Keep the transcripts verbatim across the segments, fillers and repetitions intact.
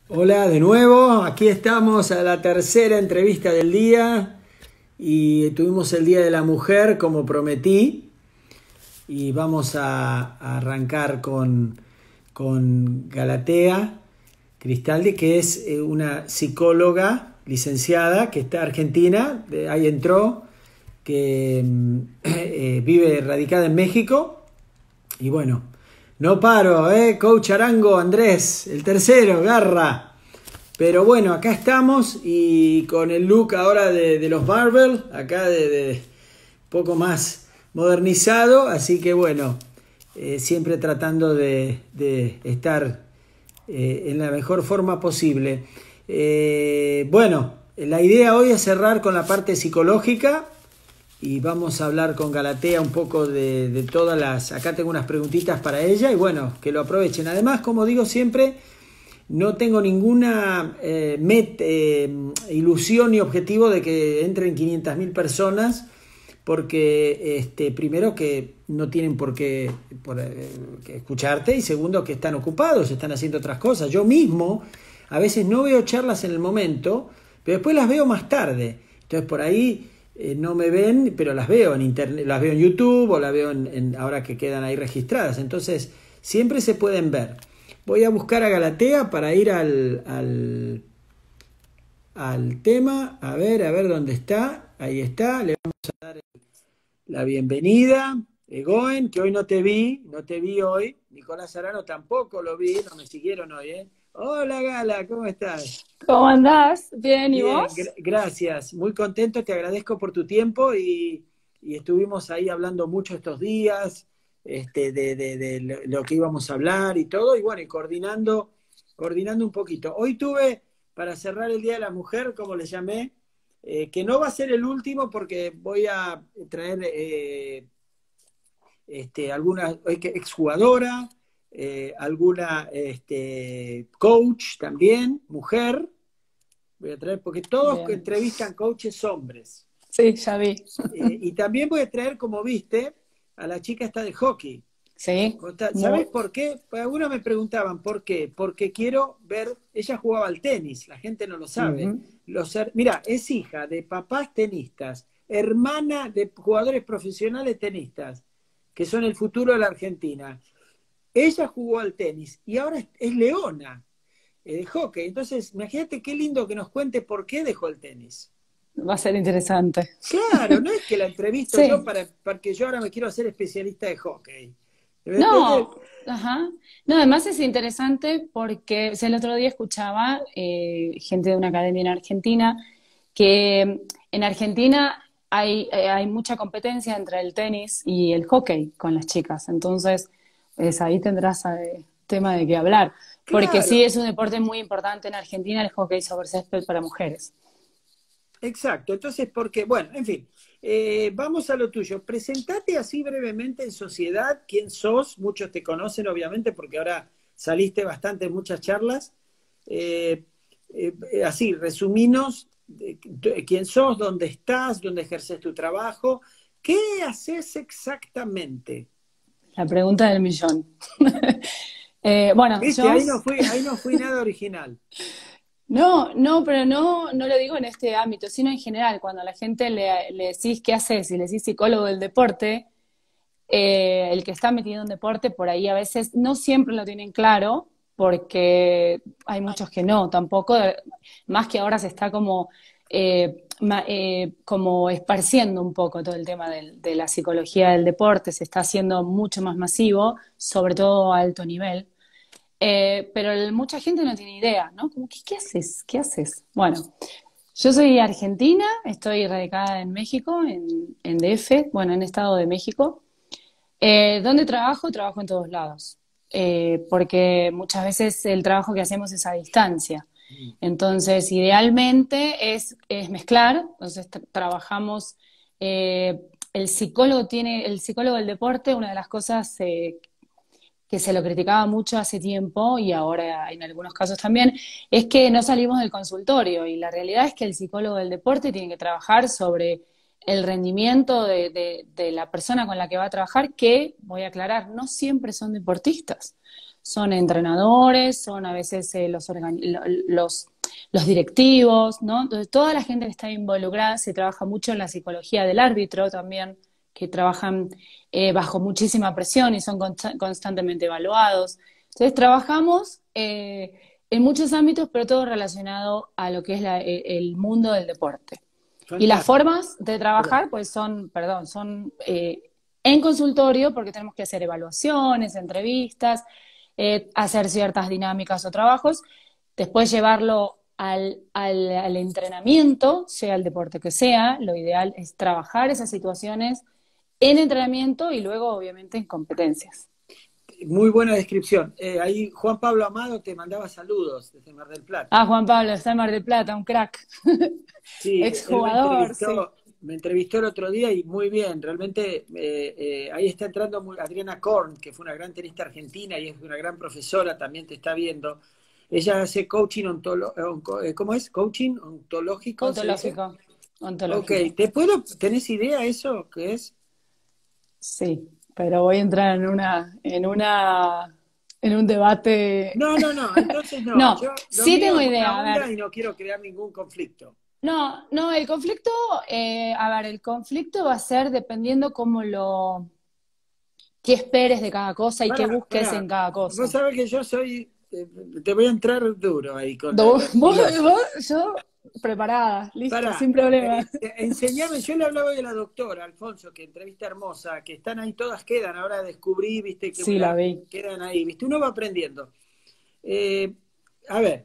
Hola de nuevo, aquí estamos a la tercera entrevista del día y tuvimos el Día de la Mujer como prometí y vamos a, a arrancar con, con Galatea Cristaldi, que es eh, una psicóloga licenciada que está argentina, de ahí entró, que eh, vive radicada en México y bueno. No paro, ¿eh? Coach Arango, Andrés, el tercero, garra. Pero bueno, acá estamos y con el look ahora de, de los Marvel, acá de, de poco más modernizado, así que bueno, eh, siempre tratando de, de estar eh, en la mejor forma posible. Eh, bueno, la idea hoy es cerrar con la parte psicológica. Y vamos a hablar con Galatea un poco de, de todas las... Acá tengo unas preguntitas para ella y bueno, que lo aprovechen. Además, como digo siempre, no tengo ninguna eh, met, eh, ilusión ni objetivo de que entren quinientas mil personas, porque este, primero que no tienen por qué por, eh, que escucharte y segundo que están ocupados, están haciendo otras cosas. Yo mismo a veces no veo charlas en el momento, pero después las veo más tarde. Entonces por ahí... Eh, no me ven, pero las veo en internet, las veo en YouTube o las veo en, en, ahora que quedan ahí registradas. Entonces, siempre se pueden ver. Voy a buscar a Galatea para ir al, al, al tema. A ver, a ver dónde está. Ahí está. Le vamos a dar la bienvenida. Egoen, que hoy no te vi, no te vi hoy. Nicolás Arano tampoco lo vi, no me siguieron hoy, ¿eh? Hola Gala, ¿cómo estás? ¿Cómo andás? Bien, ¿y Bien, vos? gr- gracias. Muy contento, te agradezco por tu tiempo y, y estuvimos ahí hablando mucho estos días, este, de, de- de lo lo que íbamos a hablar y todo, y bueno, y coordinando, coordinando un poquito. Hoy tuve, para cerrar el Día de la Mujer, como le llamé, eh, que no va a ser el último porque voy a traer eh, este, alguna exjugadora, eh, alguna este, coach también, mujer. Voy a traer, porque todos Bien. entrevistan coaches hombres. Sí, ya vi. Eh, y también voy a traer, como viste, a la chica esta de hockey. Sí, ¿Sabes muy, por qué? Pues algunos me preguntaban, ¿por qué? Porque quiero ver, ella jugaba al tenis, la gente no lo sabe. ujú. Los, mira, es hija de papás tenistas, hermana de jugadores profesionales tenistas, que son el futuro de la Argentina. Ella jugó al tenis y ahora es, es leona eh, de hockey. Entonces, imagínate qué lindo que nos cuente por qué dejó el tenis. Va a ser interesante. Claro, no es que la entrevisto yo Sí, para, para que yo ahora me quiero hacer especialista de hockey. ¿Me entendés? no, ajá. No, además es interesante porque o sea, el otro día escuchaba eh, gente de una academia en Argentina que en Argentina hay, eh, hay mucha competencia entre el tenis y el hockey con las chicas. Entonces, es, ahí tendrás eh, tema de qué hablar. Porque sí Claro, es un deporte muy importante en Argentina el hockey sobre césped para mujeres. exacto. Entonces, porque, bueno, en fin, eh, vamos a lo tuyo. Presentate así brevemente en sociedad, quién sos, muchos te conocen obviamente porque ahora saliste bastante en muchas charlas. Eh, eh, Así, resuminos de, de quién sos, dónde estás, dónde ejerces tu trabajo, qué haces exactamente. La pregunta del millón. Eh, bueno, Viste, yo ahí no fui, ahí no fui nada original. no, no, pero no, no lo digo en este ámbito, sino en general, cuando a la gente le, le decís qué haces y le decís psicólogo del deporte, eh, el que está metido en deporte por ahí a veces no siempre lo tienen claro, porque hay muchos que no, tampoco, eh, más que ahora se está como, eh, ma- eh, como esparciendo un poco todo el tema del- de la psicología del deporte, se está haciendo mucho más masivo, sobre todo a alto nivel. Eh, pero el- mucha gente no tiene idea, ¿no? Como, ¿qué, qué haces? ¿Qué haces? Bueno, yo soy argentina, estoy radicada en México, en, en D F, bueno, en Estado de México. Eh, ¿dónde trabajo? Trabajo en todos lados, Eh, porque muchas veces el trabajo que hacemos es a distancia. Entonces, idealmente es, es mezclar, entonces tra- trabajamos, eh, el psicólogo tiene, el psicólogo del deporte, una de las cosas eh, que se lo criticaba mucho hace tiempo y ahora en algunos casos también, es que no salimos del consultorio y la realidad es que el psicólogo del deporte tiene que trabajar sobre el rendimiento de, de, de la persona con la que va a trabajar, que, voy a aclarar, no siempre son deportistas. son entrenadores, son a veces eh, los, los, los directivos, ¿no? Entonces, toda la gente que está involucrada, se trabaja mucho en la psicología del árbitro también, que trabajan eh, bajo muchísima presión y son const constantemente evaluados. Entonces, trabajamos eh, en muchos ámbitos, pero todo relacionado a lo que es la, el mundo del deporte. Fantástico. Y las formas de trabajar, pues son, perdón, son eh, en consultorio, porque tenemos que hacer evaluaciones, entrevistas, eh, hacer ciertas dinámicas o trabajos, después llevarlo al, al, al entrenamiento, sea el deporte que sea. Lo ideal es trabajar esas situaciones en entrenamiento y luego, obviamente, en competencias. Muy buena descripción. Eh, ahí Juan Pablo Amado te mandaba saludos desde Mar del Plata. Ah, Juan Pablo, está en Mar del Plata, un crack. Sí, exjugador. Me entrevistó, sí. me entrevistó el otro día y muy bien. Realmente eh, eh, ahí está entrando muy, Adriana Korn, que fue una gran tenista argentina y es una gran profesora, también te está viendo. Ella hace coaching ontológico. ¿Cómo es? ¿Coaching ontológico? Ontológico. Ontológico. Ok, ¿te puedo, ¿tenés idea eso qué es? Sí, pero voy a entrar en una, en una, en un debate. No, no, no, entonces no. No, Yo, sí tengo idea, a ver. Y no quiero crear ningún conflicto. No, no, el conflicto, eh, a ver, el conflicto va a ser dependiendo cómo lo, qué esperes de cada cosa y Pará, qué busques pará. en cada cosa. Vos sabés que yo soy, te voy a entrar duro ahí con ¿Vos, la, vos, vos, yo preparada, listo, Pará, sin problema. Eh, enseñame, yo le hablaba de la doctora Alfonso, que entrevista hermosa, que están ahí, todas quedan, ahora descubrí, viste, que sí, la vi. quedan ahí, viste, uno va aprendiendo. Eh, a ver,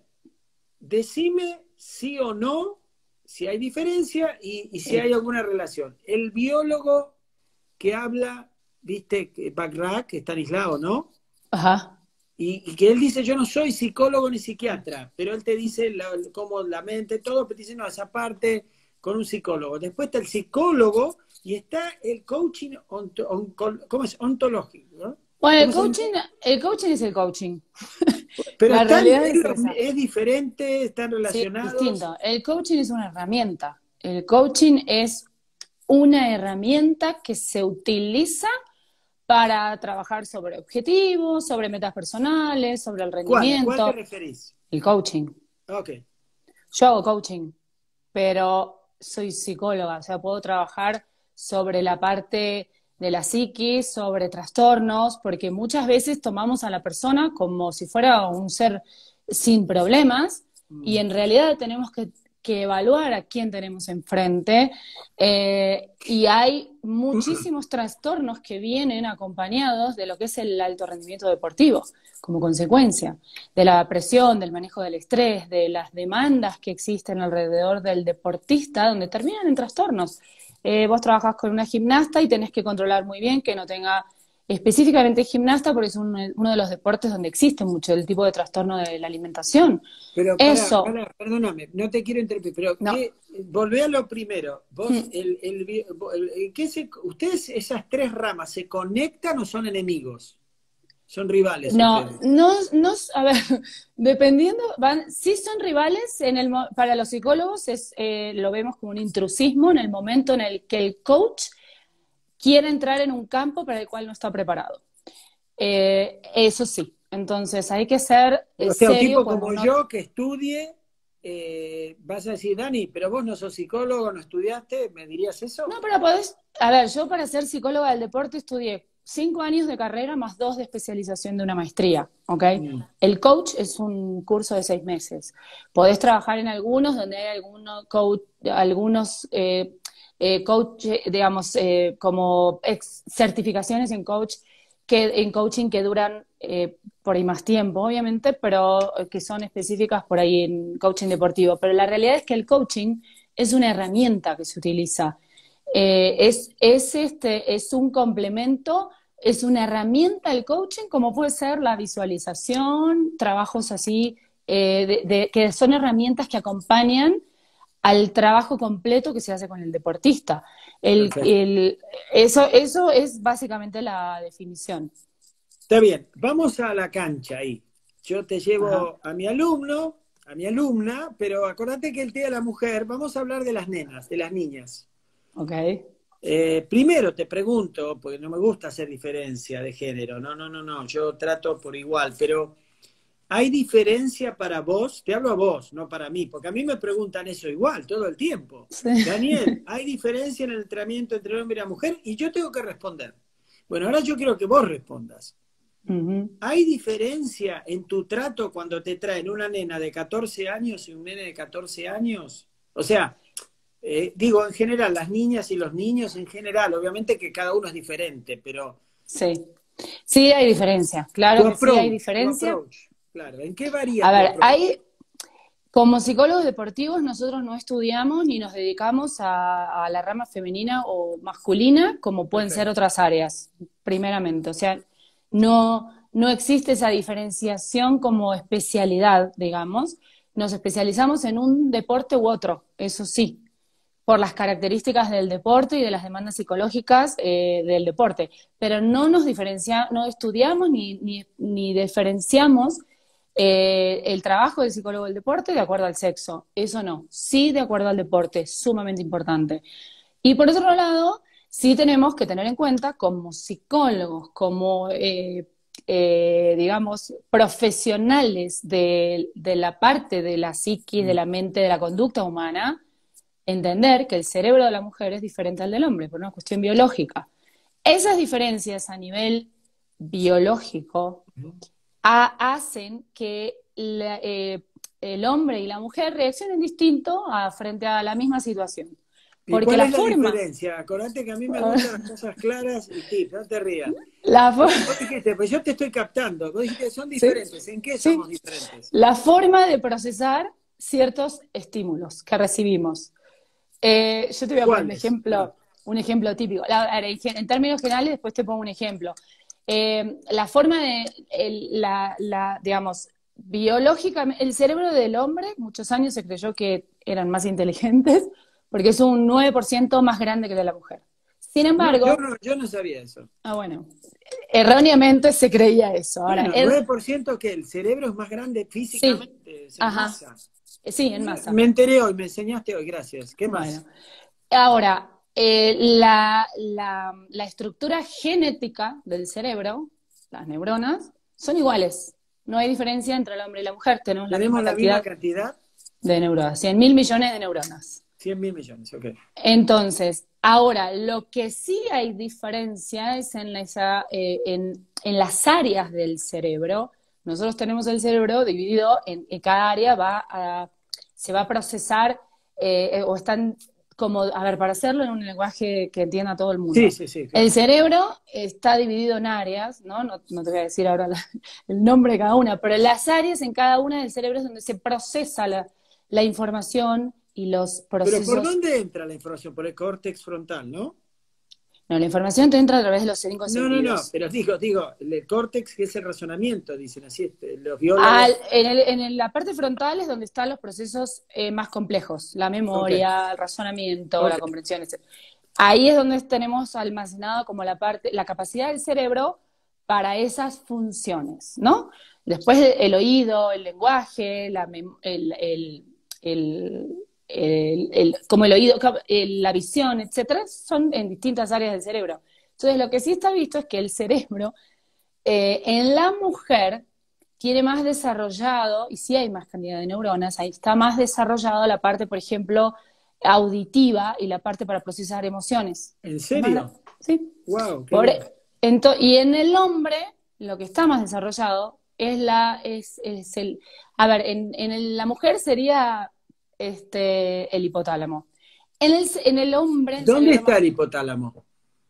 decime sí o no, si hay diferencia y, y si sí. hay alguna relación. El biólogo que habla, viste, Backrack, que está aislado, ¿no? Ajá. Y, y que él dice, yo no soy psicólogo ni psiquiatra, pero él te dice la, cómo la mente, todo, pero te dice, no, esa parte con un psicólogo. Después está el psicólogo y está el coaching, onto, on, ¿cómo es? Ontológico, ¿no? Bueno, el coaching, el coaching es el coaching. Pero la están, realidad es, es, es diferente, están relacionados. Sí, es distinto. El coaching es una herramienta. El coaching es una herramienta que se utiliza para trabajar sobre objetivos, sobre metas personales, sobre el rendimiento. ¿Cuál, ¿Cuál te referís? El coaching. Ok. Yo hago coaching, pero soy psicóloga, o sea, puedo trabajar sobre la parte de la psiquis, sobre trastornos, porque muchas veces tomamos a la persona como si fuera un ser sin problemas, mm. y en realidad tenemos que que evaluar a quién tenemos enfrente, eh, y hay muchísimos trastornos que vienen acompañados de lo que es el alto rendimiento deportivo, como consecuencia de la presión, del manejo del estrés, de las demandas que existen alrededor del deportista, donde terminan en trastornos. Eh, vos trabajás con una gimnasta y tenés que controlar muy bien que no tenga específicamente gimnasta, porque es un, uno de los deportes donde existe mucho el tipo de trastorno de la alimentación. Pero para, Eso, para, perdóname, no te quiero interrumpir, pero no. ¿qué, volvé a lo primero. Vos, hmm. el, el, el, el, ¿qué se, ¿Ustedes esas tres ramas se conectan o son enemigos? ¿Son rivales? No, no, no, a ver, dependiendo, van, sí son rivales, en el, para los psicólogos es, eh, lo vemos como un intrusismo en el momento en el que el coach quiere entrar en un campo para el cual no está preparado. Eh, eso sí, entonces hay que ser o sea, serio. Un tipo como uno... yo que estudie, eh, vas a decir, Dani, pero vos no sos psicólogo, no estudiaste, ¿me dirías eso? No, pero podés, a ver, yo para ser psicóloga del deporte estudié cinco años de carrera más dos de especialización de una maestría, ¿ok? Mm. El coach es un curso de seis meses. Podés trabajar en algunos donde hay algunos coach, algunos... Eh, Eh, coach, digamos, eh, como ex certificaciones en coach que, en coaching que duran eh, por ahí más tiempo, obviamente, pero que son específicas por ahí en coaching deportivo. Pero la realidad es que el coaching es una herramienta que se utiliza. Eh, es, es, este, es un complemento, es una herramienta el coaching, como puede ser la visualización, trabajos así, eh, de, de, que son herramientas que acompañan al trabajo completo que se hace con el deportista. El, el, eso, eso es básicamente la definición. Está bien, vamos a la cancha ahí. Yo te llevo Ajá. a mi alumno, a mi alumna, pero acordate que el Día de la Mujer, vamos a hablar de las nenas, de las niñas. Ok. Eh, primero te pregunto, porque no me gusta hacer diferencia de género, no, no, no, no, yo trato por igual, pero ¿hay diferencia para vos? Te hablo a vos, no para mí, porque a mí me preguntan eso igual, todo el tiempo. Sí. Daniel, ¿hay diferencia en el entrenamiento entre el hombre y la mujer? Y yo tengo que responder. Bueno, ahora yo quiero que vos respondas. Ujú. ¿Hay diferencia en tu trato cuando te traen una nena de catorce años y un nene de catorce años? O sea, eh, digo, en general, las niñas y los niños en general, obviamente que cada uno es diferente, pero Sí, sí hay diferencia, tu claro que sí hay approach, tu diferencia. approach, claro, ¿en qué varía A tu ver, approach? hay, como psicólogos deportivos nosotros no estudiamos ni nos dedicamos a, a la rama femenina o masculina como pueden Ok. ser otras áreas, primeramente. O sea, no, no existe esa diferenciación como especialidad, digamos. Nos especializamos en un deporte u otro, eso sí, por las características del deporte y de las demandas psicológicas eh, del deporte, pero no nos diferencia, no estudiamos ni, ni, ni diferenciamos eh, el trabajo del psicólogo del deporte de acuerdo al sexo, eso no, sí de acuerdo al deporte, sumamente importante. Y por otro lado, sí tenemos que tener en cuenta como psicólogos, como eh, eh, digamos, profesionales de, de la parte de la psiquis, de Mm. la mente, de la conducta humana, entender que el cerebro de la mujer es diferente al del hombre, por una cuestión biológica. Esas diferencias a nivel biológico a, hacen que la, eh, el hombre y la mujer reaccionen distinto a, frente a la misma situación. ¿Y Porque cuál la es la forma, diferencia? Acordate que a mí me gustan las cosas claras y tips, no te rías. la Vos, for vos dijiste, pues yo te estoy captando, vos dijiste, son ¿sí? diferentes, ¿en qué somos ¿Sí? diferentes? La forma de procesar ciertos estímulos que recibimos. Eh, yo te voy a poner un ¿Cuáles? Ah, ejemplo, un ejemplo típico. La- a ver, en términos generales, después te pongo un ejemplo. Eh, la forma de, el- la, la, digamos, biológicamente, el cerebro del hombre, muchos años se creyó que eran más inteligentes, porque es un nueve por ciento más grande que el de la mujer. Sin no, yo embargo, no, yo no sabía eso. ah, bueno, erróneamente se creía eso. Ahora, Bueno, er- nueve por ciento que el cerebro es más grande sí, físicamente, es en ajá, masa. sí, en Mira, masa. me enteré hoy, me enseñaste hoy, gracias. ¿Qué Bueno, más? ahora, eh, la, la, la estructura genética del cerebro, las neuronas, son iguales. No hay diferencia entre el hombre y la mujer. Tenemos la ¿Tenemos misma la misma cantidad cantidad? de neuronas, cien mil millones de neuronas. Cien mil millones, ok. Entonces, ahora, lo que sí hay diferencia es en, esa, eh, en, en las áreas del cerebro. Nosotros tenemos el cerebro dividido en, en cada área va a, se va a procesar eh, o están como, a ver, para hacerlo en un lenguaje que entienda todo el Sí, mundo. sí, sí, El claro. cerebro está dividido en áreas, ¿no? No, no te voy a decir ahora la, el nombre de cada una, pero las áreas en cada una del cerebro es donde se procesa la, la información y los Pero ¿por procesos. dónde entra la información? Por el córtex frontal, ¿no? No, la información te entra a través de los cinco No, no, no, sentidos. pero digo, digo, el córtex que es el razonamiento, dicen así, este, los biólogos. Al- en, el- en el- la parte frontal es donde están los procesos eh, más complejos, la Ok, memoria, el razonamiento, la ok. comprensión, etcétera. Ahí es donde tenemos almacenado como la parte, la capacidad del cerebro para esas funciones, ¿no? Después el oído, el lenguaje, la mem- el, el- el- el- el- como el oído, el- la visión, etcétera, son en distintas áreas del cerebro. Entonces, lo que sí está visto es que el cerebro eh, en la mujer tiene más desarrollado, y sí hay más cantidad de neuronas, ahí está más desarrollado la parte, por ejemplo, auditiva y la parte para procesar emociones. ¿En Es más gra- serio? ¿sí? Wow, qué Por, bien. e- ento- y en el hombre, lo que está más desarrollado es la, es, es el, a ver, en, en el- la mujer sería este, el hipotálamo. En el, en el hombre, el ¿Dónde cerebro está más, el hipotálamo?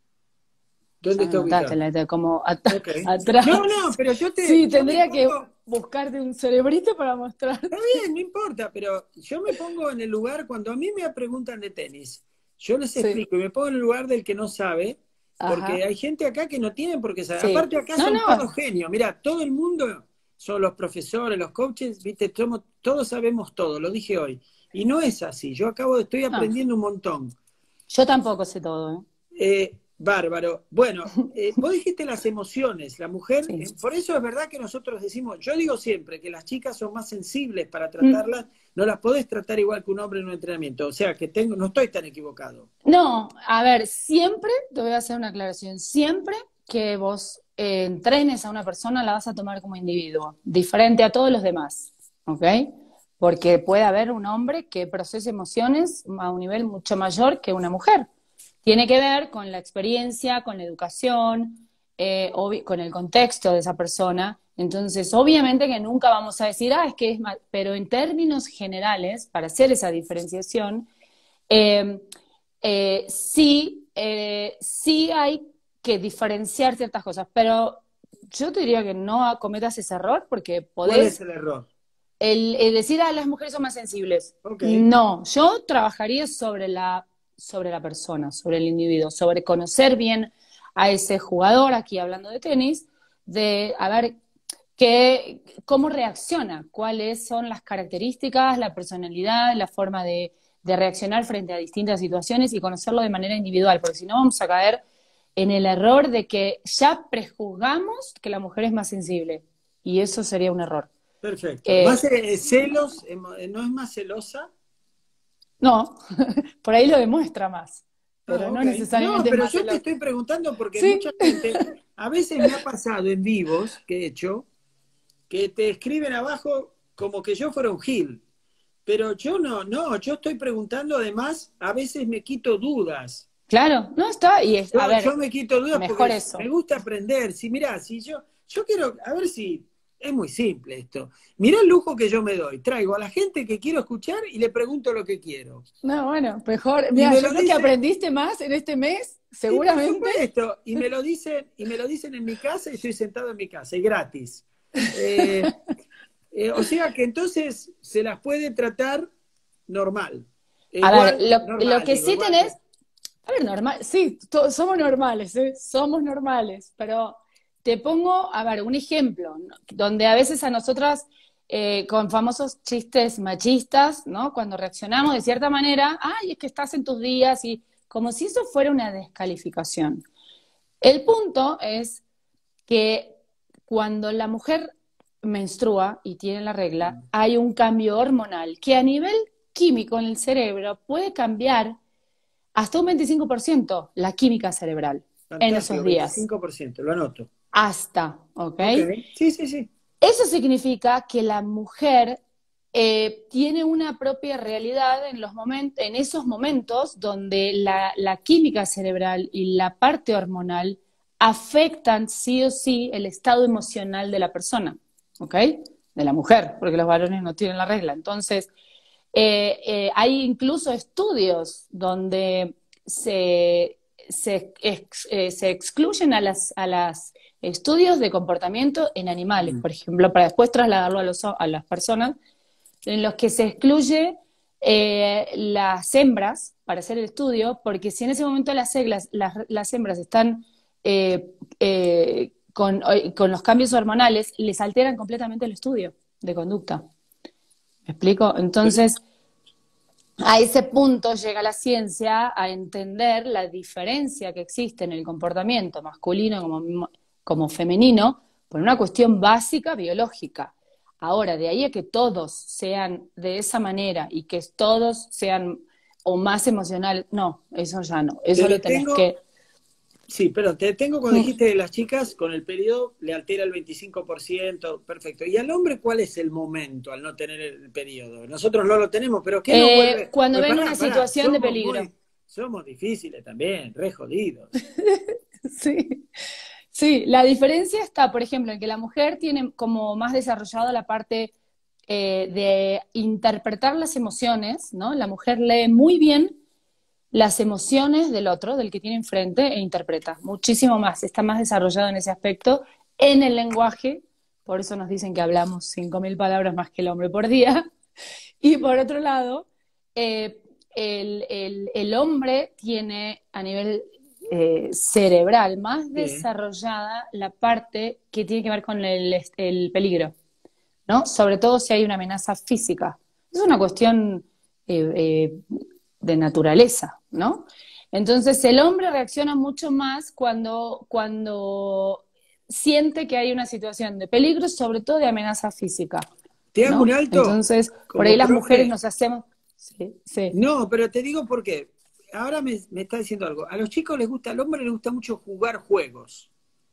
¿Dónde ya me está mataste, ubicado? la- la- como at- Ok. No, no, atrás. pero yo te, Sí, yo me tendría que pongo, buscarte un cerebrito para mostrarte. está bien, no importa, pero yo me pongo en el lugar, cuando a mí me preguntan de tenis, yo les Sí, explico y me pongo en el lugar del que no sabe, porque ajá, hay gente acá que no tiene por qué saber. sí. Aparte acá No, son todos no, genios, mira, todo el mundo, son los profesores, los coaches, viste, somos- todos sabemos todo, lo dije hoy. Y no es así, yo acabo de, estoy no. aprendiendo un montón. Yo tampoco sé todo, ¿eh? Eh, Bárbaro. Bueno, eh, vos dijiste las emociones. La mujer, Sí. eh, por eso es verdad que nosotros decimos, yo digo siempre que las chicas son más sensibles para Mm, tratarlas, no las podés tratar igual que un hombre en un entrenamiento. O sea, que tengo, no estoy tan equivocado. No, a ver, siempre, te voy a hacer una aclaración, siempre que vos eh, entrenes a una persona la vas a tomar como individuo, diferente a todos los demás, ¿ok? Porque puede haber un hombre que procese emociones a un nivel mucho mayor que una mujer. Tiene que ver con la experiencia, con la educación, eh, obvi- con el contexto de esa persona. Entonces, obviamente que nunca vamos a decir, ah, es que es mal, pero en términos generales, para hacer esa diferenciación, eh, eh, sí, eh, sí hay que diferenciar ciertas cosas, pero yo te diría que no cometas ese error porque ¿Cuál es podés el error? el, el decir, ah, las mujeres son más sensibles. Ok, No, yo trabajaría sobre la, sobre la persona, sobre el individuo, sobre conocer bien a ese jugador, aquí hablando de tenis, de a ver qué, cómo reacciona, cuáles son las características, la personalidad, la forma de, de reaccionar frente a distintas situaciones y conocerlo de manera individual, porque si no vamos a caer en el error de que ya prejuzgamos que la mujer es más sensible, y eso sería un error. perfecto. Eh, Más eh, celos, emo- eh, ¿no es más celosa? no, por ahí lo demuestra más, Ah, pero no ok. No, necesariamente es pero más yo te celoso. estoy preguntando porque Sí, mucha gente, a veces me ha pasado en vivos que he hecho, que te escriben abajo como que yo fuera un gil. Pero yo no, no, yo estoy preguntando además, a veces me quito dudas. claro, no está, y es, a Yo, yo ver, me quito dudas mejor porque me eso. gusta aprender. Si mirá, si yo, yo quiero, a ver si es muy simple esto. Mirá el lujo que yo me doy. Traigo a la gente que quiero escuchar y le pregunto lo que quiero. No, bueno, mejor, Y mira, me yo lo creo que dice, aprendiste más en este mes, y por seguramente. supuesto, y me lo dicen, y me lo dicen en mi casa y estoy sentado en mi casa, y gratis. Eh, eh, o sea que entonces se las puede tratar normal. E A ver, igual, lo, lo normal, que digo, sí igual que. tenés, a ver, normal, sí, to- somos normales, ¿eh? Somos normales, pero te pongo, a ver, un ejemplo, ¿no? Donde a veces a nosotras, eh, con famosos chistes machistas, ¿no? Cuando reaccionamos de cierta manera, ay, es que estás en tus días, y como si eso fuera una descalificación. El punto es que cuando la mujer menstrua y tiene la regla, hay un cambio hormonal que a nivel químico en el cerebro puede cambiar hasta un veinticinco por ciento la química cerebral en esos Fantástico, días. veinticinco por ciento, lo anoto. Hasta, ¿ok? Ok, sí, sí, sí. Eso significa que la mujer eh, tiene una propia realidad en, los moment en esos momentos donde la, la química cerebral y la parte hormonal afectan sí o sí el estado emocional de la persona, ¿ok? De la mujer, porque los varones no tienen la regla. Entonces, eh, eh, hay incluso estudios donde se, se, ex, eh, se excluyen a las, a las estudios de comportamiento en animales, Mm. por ejemplo, para después trasladarlo a, los, a las personas, en los que se excluye eh, las hembras para hacer el estudio, porque si en ese momento las, seglas, las, las hembras están eh, eh, con, con los cambios hormonales, les alteran completamente el estudio de conducta. ¿Me explico? Entonces, a ese punto llega la ciencia a entender la diferencia que existe en el comportamiento masculino como, como femenino por una cuestión básica biológica. Ahora, de ahí a que todos sean de esa manera y que todos sean o más emocionales, no, eso ya no, Te eso lo tenés detengo, que... sí, pero te detengo cuando dijiste de las chicas, con el periodo le altera el veinticinco por ciento, perfecto. ¿Y al hombre cuál es el momento al no tener el periodo? Nosotros no lo tenemos, pero ¿qué nos Eh, vuelve? cuando Pues ven pará, una pará, situación de somos peligro. muy, somos difíciles también, re jodidos. Sí. Sí, la diferencia está, por ejemplo, en que la mujer tiene como más desarrollada la parte eh, de interpretar las emociones, ¿no? La mujer lee muy bien las emociones del otro, del que tiene enfrente, e interpreta muchísimo más, está más desarrollado en ese aspecto, en el lenguaje, por eso nos dicen que hablamos cinco mil palabras más que el hombre por día, y por otro lado, eh, el, el, el, hombre tiene a nivel eh, cerebral más Sí. desarrollada la parte que tiene que ver con el, el peligro, ¿no? Sobre todo si hay una amenaza física. Es una cuestión eh, eh, de naturaleza, ¿no? Entonces el hombre reacciona mucho más cuando, cuando siente que hay una situación de peligro, sobre todo de amenaza física, Te hago un ¿no? alto Entonces, por ahí como las mujeres profe. nos hacemos... Sí, sí, No, pero te digo por qué. Ahora me, me está diciendo algo. A los chicos les gusta, al hombre le gusta mucho jugar juegos,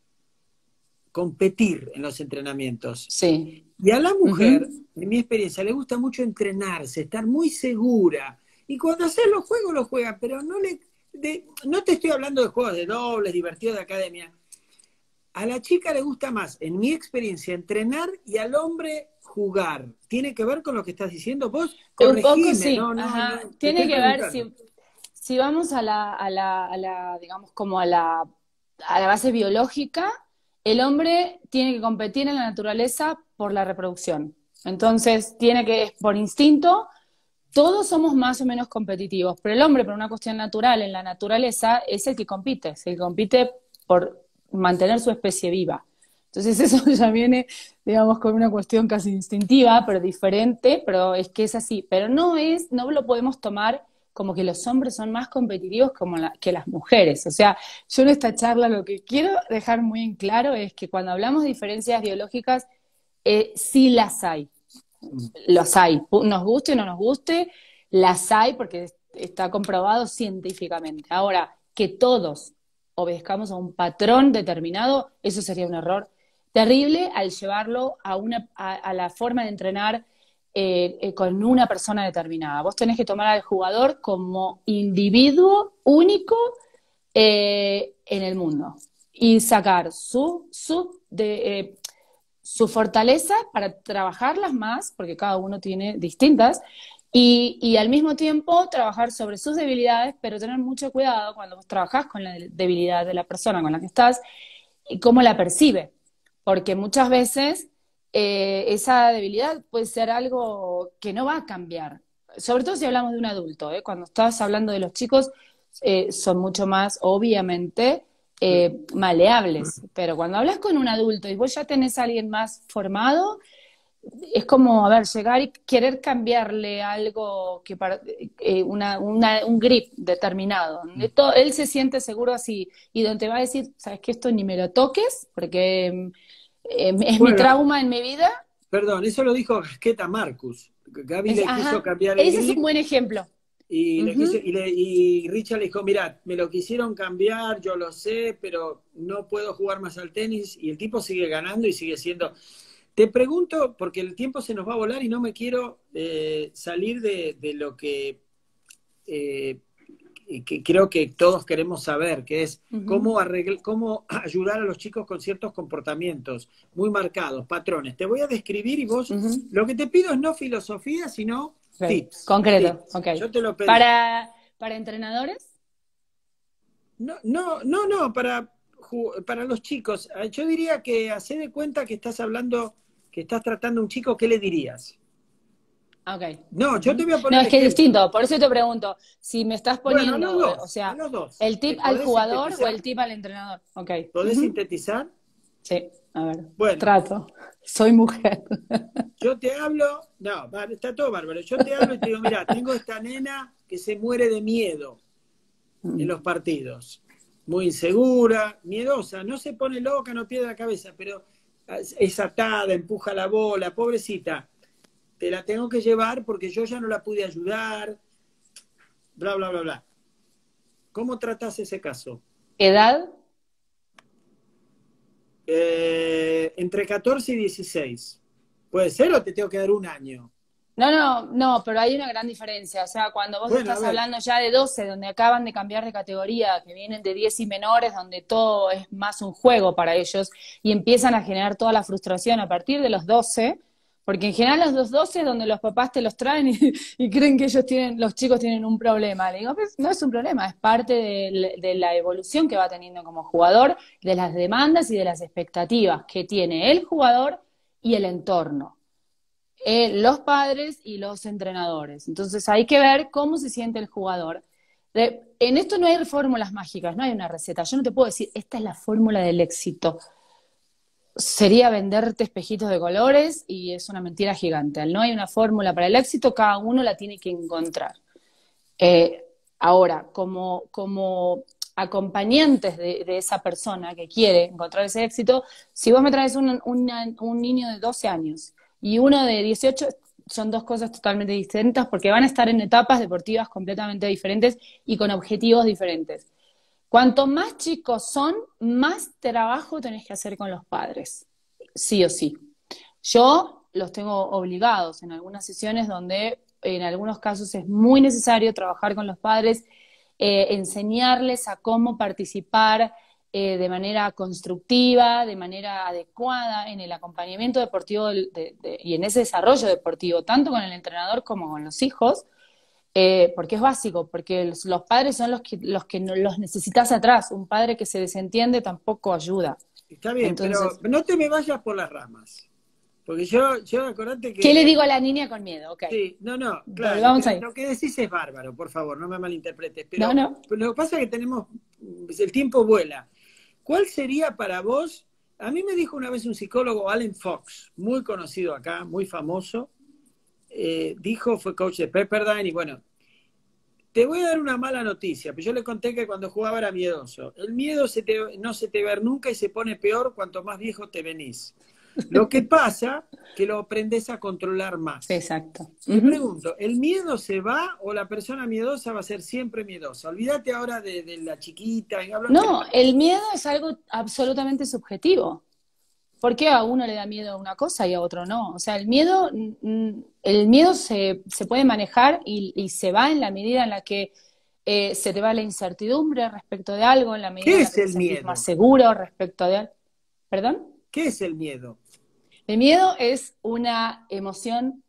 competir en los entrenamientos. sí. Y a la mujer, Ujú. en mi experiencia, le gusta mucho entrenarse, estar muy segura. Y cuando hace los juegos, los juega, pero no le, de- no te estoy hablando de juegos de dobles, divertidos de academia. A la chica le gusta más, en mi experiencia, entrenar y al hombre jugar. ¿Tiene que ver con lo que estás diciendo vos? Un poco Corregime, sí, no, no, no, ajá. te Tiene estoy que ver preguntando. si, si vamos a la, a la, a la, digamos, como a la, a la base biológica, el hombre tiene que competir en la naturaleza por la reproducción. Entonces, tiene que, por instinto, todos somos más o menos competitivos, pero el hombre, por una cuestión natural, en la naturaleza, es el que compite, es el que compite por mantener su especie viva. Entonces eso ya viene, digamos, con una cuestión casi instintiva, pero diferente, pero es que es así. Pero no es, no lo podemos tomar como que los hombres son más competitivos como la, que las mujeres. O sea, yo en esta charla lo que quiero dejar muy en claro es que cuando hablamos de diferencias biológicas, eh, sí las hay, los hay, nos guste o no nos guste, las hay porque está comprobado científicamente. Ahora, que todos obedezcamos a un patrón determinado, eso sería un error terrible al llevarlo a, una, a, a la forma de entrenar eh, eh, con una persona determinada. Vos tenés que tomar al jugador como individuo único eh, en el mundo y sacar su, su de, eh, su fortaleza para trabajarlas más, porque cada uno tiene distintas, y, y al mismo tiempo trabajar sobre sus debilidades, pero tener mucho cuidado cuando vos trabajás con la debilidad de la persona con la que estás y cómo la percibe, porque muchas veces eh, esa debilidad puede ser algo que no va a cambiar, sobre todo si hablamos de un adulto, ¿eh? Cuando estás hablando de los chicos, eh, son mucho más, obviamente, eh, maleables, pero cuando hablas con un adulto y vos ya tenés a alguien más formado, es como, a ver, llegar y querer cambiarle algo, que para, eh, una, una, un grip determinado, donde todo, él se siente seguro así, y donde te va a decir, sabes que esto ni me lo toques, porque eh, es mi Bueno, trauma en mi vida. perdón, eso lo dijo Gasqueta Marcus. Gaby Es, le quiso ajá, cambiar el ese es un grip buen ejemplo. y, le quiso, Ujú. y, le, y Richard le dijo, mira, me lo quisieron cambiar, yo lo sé, pero no puedo jugar más al tenis. Y el tipo sigue ganando y sigue siendo... Te pregunto, porque el tiempo se nos va a volar y no me quiero eh, salir de, de lo que, eh, que creo que todos queremos saber, que es Ujú. cómo, arregl cómo ayudar a los chicos con ciertos comportamientos muy marcados, patrones. Te voy a describir y vos, Ujú. lo que te pido es no filosofía, sino Ok, tips. concreto, Tips. ok. Yo te lo pedí. Para, para entrenadores, No, no, no, no, para, para los chicos. Yo diría que hacé de cuenta que estás hablando, que estás tratando a un chico, ¿qué le dirías? ok. No, yo te Ujú. voy a No, poner es que es ejemplos. distinto, por eso te pregunto, si me estás Bueno, a los poniendo, eh, o dos, a sea, los dos. el tip ¿Te al podés jugador o sintetizar? el tip al entrenador. Ok. ¿Podés Ujú. sintetizar? Sí, a ver, Bueno, trato. Soy mujer. yo te hablo, no, está todo bárbaro. Yo te hablo y te digo, mira, tengo esta nena que se muere de miedo en Mm. los partidos. Muy insegura, miedosa, no se pone loca, no pierde la cabeza, pero es atada, empuja la bola, pobrecita. Te la tengo que llevar porque yo ya no la pude ayudar, bla, bla, bla, bla. ¿Cómo tratás ese caso? ¿Edad? Eh, entre catorce y dieciséis. ¿Puede ser o te tengo que dar un año? No, no, no, pero hay una gran diferencia. O sea, cuando vos Bueno, a estás ver, hablando ya de doce, donde acaban de cambiar de categoría, que vienen de diez y menores, donde todo es más un juego para ellos, y empiezan a generar toda la frustración a partir de los doce, porque en general los doce es donde los papás te los traen y, y creen que ellos tienen, los chicos tienen un problema. Le digo, pues no es un problema, es parte de, de la evolución que va teniendo como jugador, de las demandas y de las expectativas que tiene el jugador y el entorno, eh, los padres y los entrenadores. Entonces hay que ver cómo se siente el jugador. De, en esto no hay fórmulas mágicas, no hay una receta. Yo no te puedo decir, esta es la fórmula del éxito. Sería venderte espejitos de colores y es una mentira gigante. No hay una fórmula para el éxito, cada uno la tiene que encontrar. Eh, Ahora, como, como acompañantes de, de esa persona que quiere encontrar ese éxito, si vos me traes un, una, un niño de doce años y uno de dieciocho, son dos cosas totalmente distintas porque van a estar en etapas deportivas completamente diferentes y con objetivos diferentes. Cuanto más chicos son, más trabajo tenés que hacer con los padres, sí o sí. Yo los tengo obligados en algunas sesiones donde en algunos casos es muy necesario trabajar con los padres, eh, enseñarles a cómo participar eh, de manera constructiva, de manera adecuada en el acompañamiento deportivo de, de, de, y en ese desarrollo deportivo, tanto con el entrenador como con los hijos, eh, porque es básico, porque los, los padres son los que, los que no, los necesitas atrás. Un padre que se desentiende tampoco ayuda. Está bien, Entonces, pero no te me vayas por las ramas. Porque yo, yo acordate que... ¿Qué le digo a la niña con miedo? Okay. Sí, no, no, claro. Vamos a ir. Lo que decís es bárbaro, por favor, no me malinterpretes. Pero, no, no. pero lo que pasa es que tenemos... El tiempo vuela. ¿Cuál sería para vos? A mí me dijo una vez un psicólogo, Allen Fox, muy conocido acá, muy famoso. Eh, dijo, fue coach de Pepperdine, y bueno, te voy a dar una mala noticia, pero yo le conté que cuando jugaba era miedoso. El miedo se te, no se te va nunca y se pone peor cuanto más viejo te venís. Lo que pasa que lo aprendes a controlar más. Exacto. Me uh-huh. pregunto, ¿el miedo se va o la persona miedosa va a ser siempre miedosa? Olvídate ahora de, de la chiquita. No, el miedo es algo absolutamente subjetivo. ¿Por qué a uno le da miedo a una cosa y a otro no? O sea, el miedo, el miedo se, se puede manejar y, y se va en la medida en la que eh, se te va la incertidumbre respecto de algo, en la medida en la que te sentís más seguro respecto de algo. ¿Perdón? ¿Qué es el miedo? El miedo es una emoción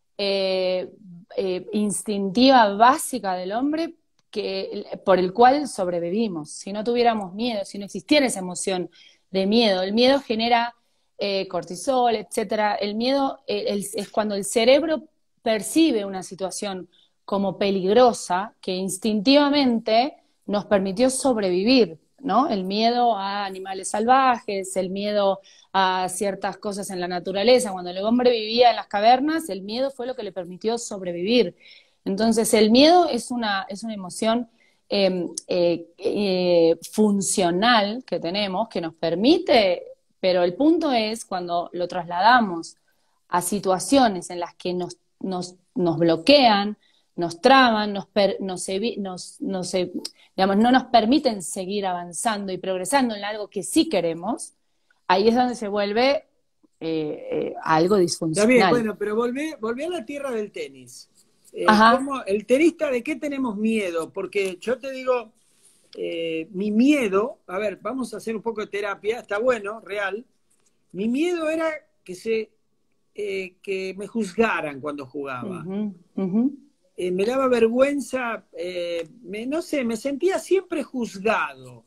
eh, eh, instintiva básica del hombre que, por el cual sobrevivimos. Si no tuviéramos miedo, si no existiera esa emoción de miedo, el miedo genera eh, cortisol, etcétera. El miedo eh, el, es cuando el cerebro percibe una situación como peligrosa que instintivamente nos permitió sobrevivir, ¿no? El miedo a animales salvajes, el miedo a ciertas cosas en la naturaleza. Cuando el hombre vivía en las cavernas, el miedo fue lo que le permitió sobrevivir. Entonces, el miedo es una, es una emoción eh, eh, eh, funcional que tenemos, que nos permite, pero el punto es cuando lo trasladamos a situaciones en las que nos, nos, nos bloquean, nos traban, nos, per, nos, nos, nos, digamos, no nos permiten seguir avanzando y progresando en algo que sí queremos, ahí es donde se vuelve eh, eh, algo disfuncional. Está bien, bueno, pero volví, volví a la tierra del tenis. Eh, ¿cómo, el tenista, ¿de qué tenemos miedo? Porque yo te digo, eh, mi miedo, a ver, vamos a hacer un poco de terapia, está bueno, real. Mi miedo era que, se, eh, que me juzgaran cuando jugaba. Uh-huh, uh-huh. Eh, me daba vergüenza, eh, me, no sé, me sentía siempre juzgado.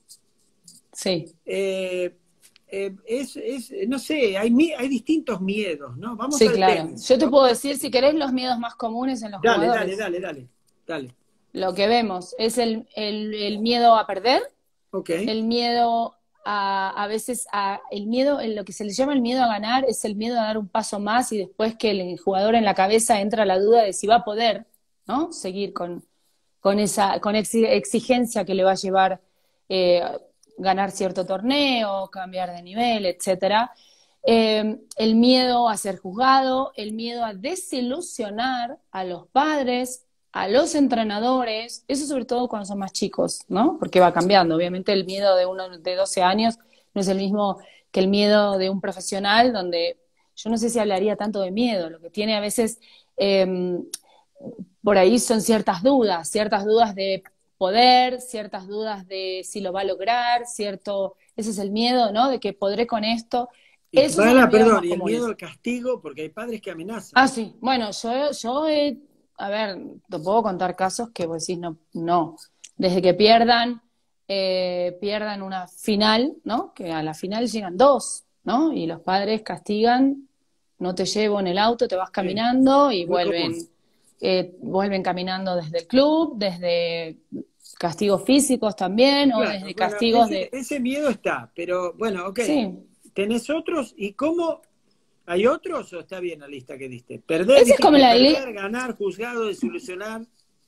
Sí. Eh, eh, es, es, no sé, hay, hay distintos miedos, ¿no? Vamos sí, al claro. tenis. Yo te puedo decir, si querés, los miedos más comunes en los dale, jugadores. Dale, dale, dale, dale. Lo que vemos es el, el, el miedo a perder, okay. el miedo a, a veces, a, el miedo, en lo que se le llama el miedo a ganar, es el miedo a dar un paso más y después que el jugador en la cabeza entra la duda de si va a poder, ¿no? Seguir con, con esa con exigencia que le va a llevar eh, ganar cierto torneo, cambiar de nivel, etcétera. Eh, el miedo a ser juzgado, el miedo a desilusionar a los padres, a los entrenadores, eso sobre todo cuando son más chicos, ¿no? Porque va cambiando. Obviamente el miedo de uno de doce años no es el mismo que el miedo de un profesional, donde yo no sé si hablaría tanto de miedo, lo que tiene a veces... Eh, por ahí son ciertas dudas, ciertas dudas de poder, ciertas dudas de si lo va a lograr, cierto, ese es el miedo, ¿no? De que podré con esto. Eso es la, perdón, y el miedo al castigo, porque hay padres que amenazan. Ah, sí, bueno, yo, yo he, a ver, te puedo contar casos que vos decís, no, no, desde que pierdan, eh, pierdan una final, ¿no? Que a la final llegan dos, ¿no? Y los padres castigan, no te llevo en el auto, te vas caminando sí, y vuelven... Común. Eh, vuelven caminando desde el club, desde castigos físicos también, claro, o desde bueno, castigos ese, de... Ese miedo está, pero bueno, ok. Sí. ¿Tenés otros? ¿Y cómo? ¿Hay otros o está bien la lista que diste? Perder, Esa es como la perder, ganar, juzgado, desilusionar.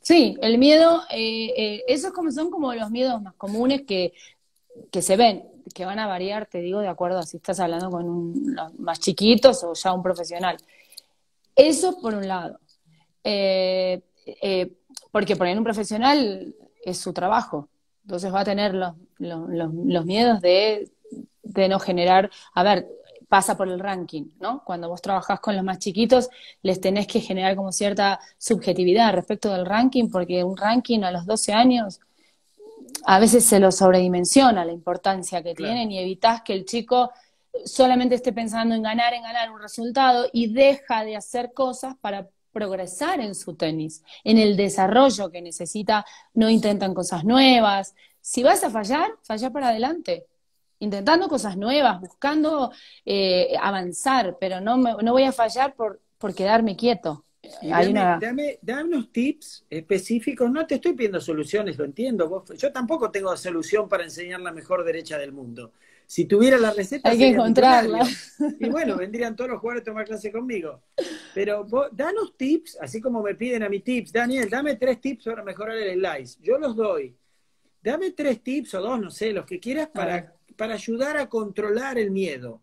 Sí, el miedo, eh, eh, esos como son como los miedos más comunes que, que se ven, que van a variar, te digo, de acuerdo a si estás hablando con un, los más chiquitos o ya un profesional. Eso por un lado. Eh, eh, Porque poner un profesional es su trabajo. Entonces va a tener los, los, los, los miedos de, de no generar. A ver, pasa por el ranking, ¿no? Cuando vos trabajás con los más chiquitos, les tenés que generar como cierta subjetividad respecto del ranking, porque un ranking a los doce años a veces se lo sobredimensiona la importancia que Claro. tienen y evitás que el chico solamente esté pensando en ganar, en ganar un resultado y deja de hacer cosas para progresar en su tenis, en el desarrollo que necesita, no intentan cosas nuevas. Si vas a fallar, falla para adelante, intentando cosas nuevas, buscando eh, avanzar, pero no, me, no voy a fallar por, por quedarme quieto. Y Hay dame, una... dame, dame unos tips específicos. No te estoy pidiendo soluciones, lo entiendo. Vos, yo tampoco tengo solución para enseñar la mejor derecha del mundo. Si tuviera la receta Hay que sería encontrarla. millonario. Y bueno, vendrían todos los jugadores a tomar clase conmigo. Pero vos, danos tips, así como me piden a mí tips. Daniel, dame tres tips para mejorar el slice. Yo los doy. Dame tres tips o dos, no sé, los que quieras A ver. para, para ayudar a controlar el miedo.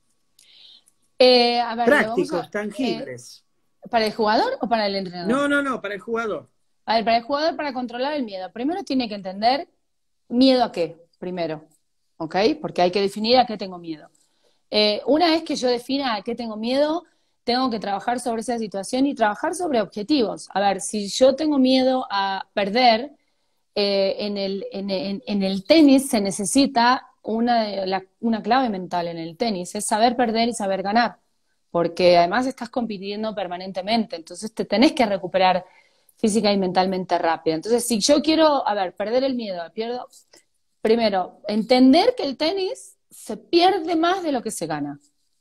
Eh, a ver, lo vamos Prácticos, a... eh, tangibles. ¿Para el jugador o para el entrenador? No, no, no, para el jugador. A ver, para el jugador, para controlar el miedo, primero tiene que entender miedo a qué, primero, ¿ok? Porque hay que definir a qué tengo miedo. Eh, una vez que yo defina a qué tengo miedo, tengo que trabajar sobre esa situación y trabajar sobre objetivos. A ver, si yo tengo miedo a perder, eh, en el, en, en- en el tenis se necesita una, de la- una clave mental en el tenis, es saber perder y saber ganar, porque además estás compitiendo permanentemente, entonces te tenés que recuperar física y mentalmente rápido. Entonces, si yo quiero, a ver, perder el miedo, pierdo, primero, entender que el tenis se pierde más de lo que se gana.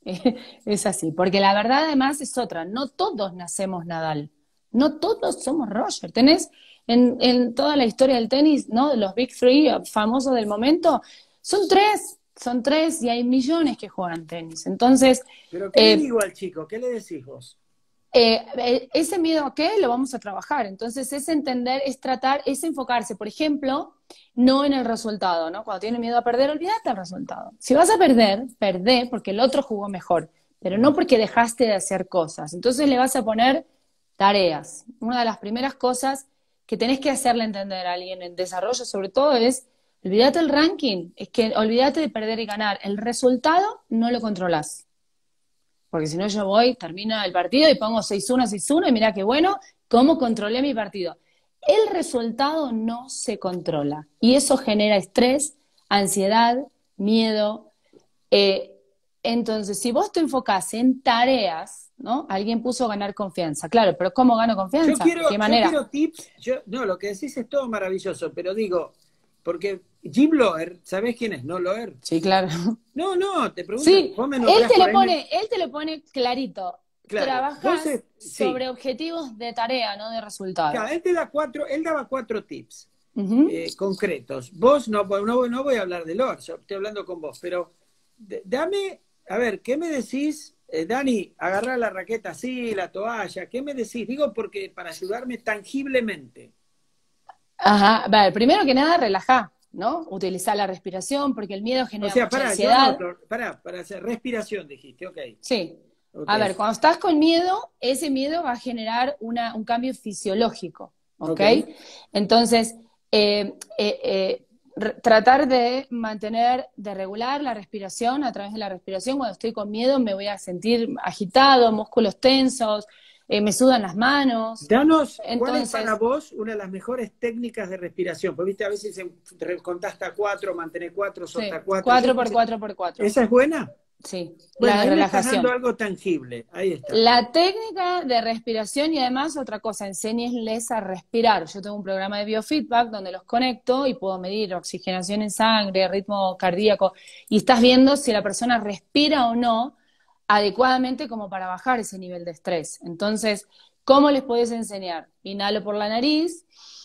Es así, porque la verdad además es otra, no todos nacemos Nadal, no todos somos Roger. Tenés en, en toda la historia del tenis, ¿no? Los Big Three famosos del momento, son tres, son tres y hay millones que juegan tenis. Entonces, Pero ¿qué le eh, digo al chico? ¿Qué le decís vos? eh, eh, ese miedo a qué lo vamos a trabajar. Entonces, es entender, es tratar, es enfocarse, por ejemplo, no en el resultado, ¿no? Cuando tiene miedo a perder, olvídate del resultado. Si vas a perder, perdé porque el otro jugó mejor, pero no porque dejaste de hacer cosas. Entonces le vas a poner tareas. Una de las primeras cosas que tenés que hacerle entender a alguien en desarrollo, sobre todo, es olvídate el ranking, es que olvídate de perder y ganar. El resultado no lo controlás. Porque si no yo voy, termina el partido y pongo seis uno, seis uno y mirá qué bueno, cómo controlé mi partido. El resultado no se controla y eso genera estrés, ansiedad, miedo. Eh, entonces, si vos te enfocás en tareas, ¿no? Alguien puso ganar confianza. Claro, pero ¿cómo gano Yo confianza? ¿De quiero, qué yo manera? quiero tips. Yo, no, lo que decís es todo maravilloso, pero digo, porque Jim Loer, ¿sabés quién es? ¿No Loer? Sí, claro. No, no, te pregunto, Sí, vos me él nombrás te por lo ahí. Me- pone, él te lo pone clarito. claro, vos, Trabajás es- sí. sobre objetivos de tarea, no de Claro, resultados. él te da cuatro, él daba cuatro tips Ujú. eh, concretos. Vos no, no, no voy a hablar de Loer, yo estoy hablando con vos, pero d- dame, a ver, ¿qué me decís? Eh, Dani, agarrar la raqueta así, la toalla, ¿qué me decís? Digo porque para ayudarme tangiblemente. Ajá, vale, primero que nada, relajá, ¿no? Utilizar la respiración porque el miedo O genera sea, mucha pará, yo ansiedad. anoto, pará, para hacer respiración, dijiste, ok, Sí. ok, A ver, cuando estás con miedo, ese miedo va a generar una, un cambio fisiológico, ¿ok? ok. Entonces, eh, eh, eh, re- tratar de mantener, de regular la respiración a través de la respiración. Cuando estoy con miedo me voy a sentir agitado, músculos tensos, eh, me sudan las manos. Danos, ¿cuál es para Entonces, vos una de las mejores técnicas de respiración? Porque viste, a veces se- te contás hasta cuatro, mantener cuatro, sí, solta cuatro. Yo cuatro qué por sé. cuatro por cuatro. ¿Esa es buena? Sí, Bueno, la ahí me estás dando relajación. algo tangible. Ahí está. La técnica de respiración y además otra cosa, enséñenles a respirar. Yo tengo un programa de biofeedback donde los conecto y puedo medir oxigenación en sangre, ritmo cardíaco, y estás viendo si la persona respira o no adecuadamente como para bajar ese nivel de estrés. Entonces, ¿cómo les puedes enseñar? Inhalo por la nariz,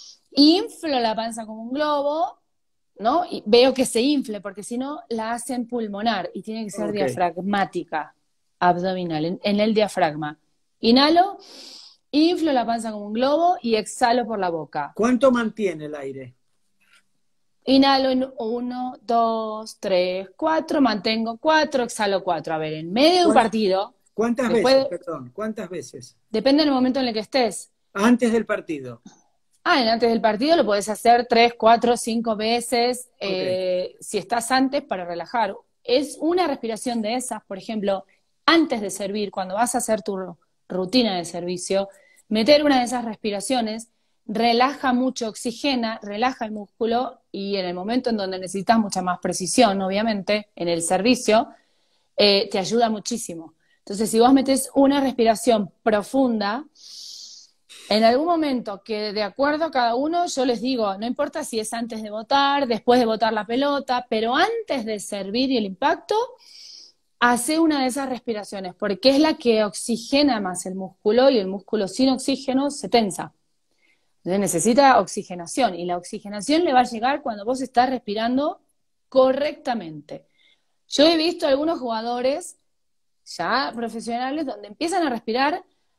inflo la panza como un globo, ¿no? Y veo que se infle, porque si no la hacen pulmonar y tiene que ser Ok. diafragmática, abdominal, en, en el diafragma. Inhalo inflo la panza como un globo y exhalo por la boca. ¿Cuánto mantiene el aire? Inhalo en uno, dos, tres, cuatro, mantengo cuatro, exhalo cuatro. A ver, en medio de un partido, ¿Cuántas veces, después, perdón? ¿Cuántas veces? depende del momento en el que estés. Antes del partido. Ah, en antes del partido lo podés hacer tres, cuatro, cinco veces, Ok. eh, si estás antes para relajar. Es una respiración de esas, por ejemplo, antes de servir, cuando vas a hacer tu rutina de servicio, meter una de esas respiraciones relaja mucho, oxigena, relaja el músculo y en el momento en donde necesitas mucha más precisión, obviamente, en el servicio, eh, te ayuda muchísimo. Entonces, si vos metés una respiración profunda, en algún momento que de acuerdo a cada uno, yo les digo, no importa si es antes de botar, después de botar la pelota, pero antes de servir y el impacto, hace una de esas respiraciones, porque es la que oxigena más el músculo y el músculo sin oxígeno se tensa. Entonces necesita oxigenación y la oxigenación le va a llegar cuando vos estás respirando correctamente. Yo he visto algunos jugadores ya profesionales donde empiezan a respirar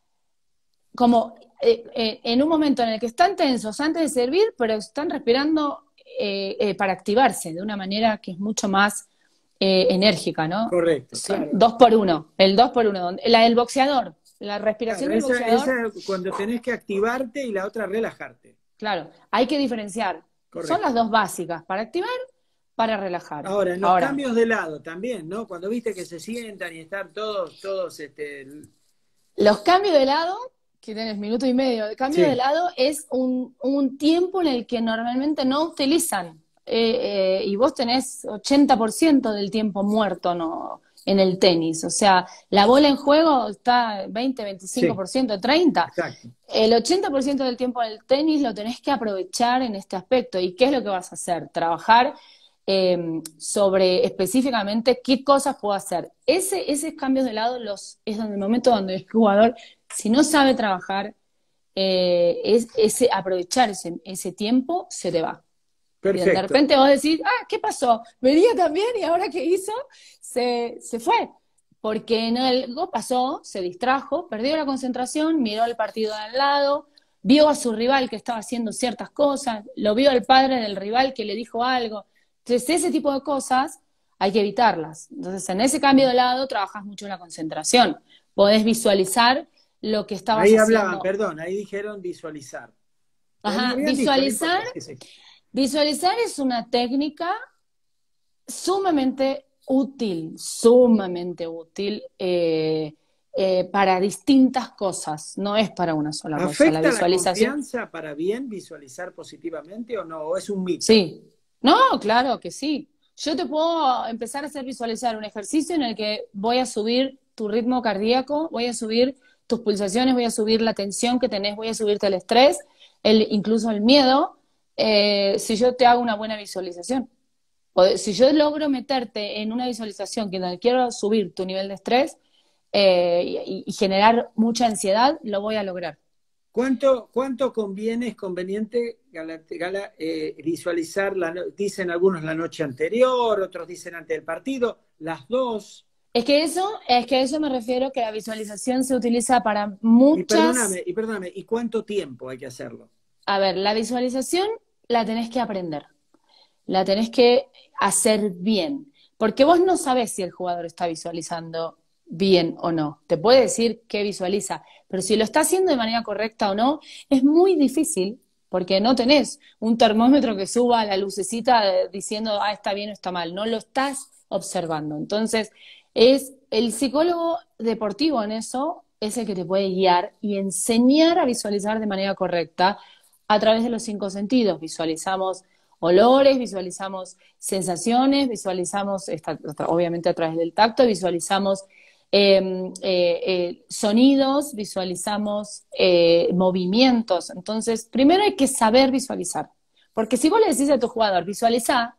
como eh, eh, en un momento en el que están tensos antes de servir, pero están respirando eh, eh, para activarse de una manera que es mucho más eh, enérgica, ¿no? Correcto, Son claro. dos por uno, el dos por uno, la del boxeador, la respiración Claro, del esa, boxeador, esa cuando tenés que activarte y la otra relajarte. claro, hay que diferenciar. Son Correcto. las dos básicas, para activar, para relajar. Ahora, en los Ahora, cambios de lado también, ¿no? Cuando viste que se sientan y están todos, todos, este... los cambios de lado, que tenés minuto y medio, el cambio de Sí, lado es un, un tiempo en el que normalmente no utilizan. Eh, eh, y vos tenés ochenta por ciento del tiempo muerto, ¿no? En el tenis. O sea, la bola en juego está veinte, veinticinco sí, por ciento, treinta por ciento. exacto. El ochenta por ciento del tiempo en el tenis lo tenés que aprovechar en este aspecto. ¿Y qué es lo que vas a hacer? Trabajar eh, sobre específicamente qué cosas puedo hacer. Ese, esos cambios de lado los, es donde el momento donde el jugador, si no sabe trabajar, eh, es, ese, aprovechar ese, ese tiempo, se te va. Y de Perfecto. repente vos decís, ah, ¿qué pasó? Venía también y ahora qué hizo, se, se fue. Porque en algo pasó, se distrajo, perdió la concentración, miró el partido de al lado, vio a su rival que estaba haciendo ciertas cosas, lo vio al padre del rival que le dijo algo. Entonces, ese tipo de cosas hay que evitarlas. Entonces, en ese cambio de lado trabajas mucho en la concentración. Podés visualizar lo que estabas Ahí hablaban, haciendo. perdón, ahí dijeron visualizar. Pero me Ajá, habían dicho, no visualizar, importa, qué sé. visualizar es una técnica sumamente útil, sumamente útil eh, eh, para distintas cosas, no es para una sola cosa. La ¿Afecta la visualización, confianza para bien visualizar positivamente o no? ¿O es un mito? sí, no, claro que sí. Yo te puedo empezar a hacer visualizar un ejercicio en el que voy a subir tu ritmo cardíaco, voy a subir tus pulsaciones, voy a subir la tensión que tenés, voy a subirte el estrés, el, incluso el miedo, eh, si yo te hago una buena visualización. O si yo logro meterte en una visualización que donde quiero subir tu nivel de estrés eh, y, y generar mucha ansiedad, lo voy a lograr. ¿Cuánto, cuánto conviene, es conveniente, Gala, Gala, eh, visualizar, la, no- dicen algunos la noche anterior, otros dicen antes del partido, las dos? Es que eso, es que a eso me refiero que la visualización se utiliza para Y muchas. perdóname, y perdóname, ¿y cuánto tiempo hay que hacerlo? A ver, la visualización la tenés que aprender, la tenés que hacer bien, porque vos no sabés si el jugador está visualizando bien o no. Te puede decir que visualiza, pero si lo está haciendo de manera correcta o no, es muy difícil, porque no tenés un termómetro que suba la lucecita eh, diciendo, ah, está bien o está mal, no lo estás observando. Entonces, es el psicólogo deportivo en eso es el que te puede guiar y enseñar a visualizar de manera correcta a través de los cinco sentidos. Visualizamos olores, visualizamos sensaciones, visualizamos, esta, obviamente a través del tacto, visualizamos eh, eh, eh, sonidos, visualizamos eh, movimientos. Entonces, primero hay que saber visualizar. Porque si vos le decís a tu jugador, visualiza,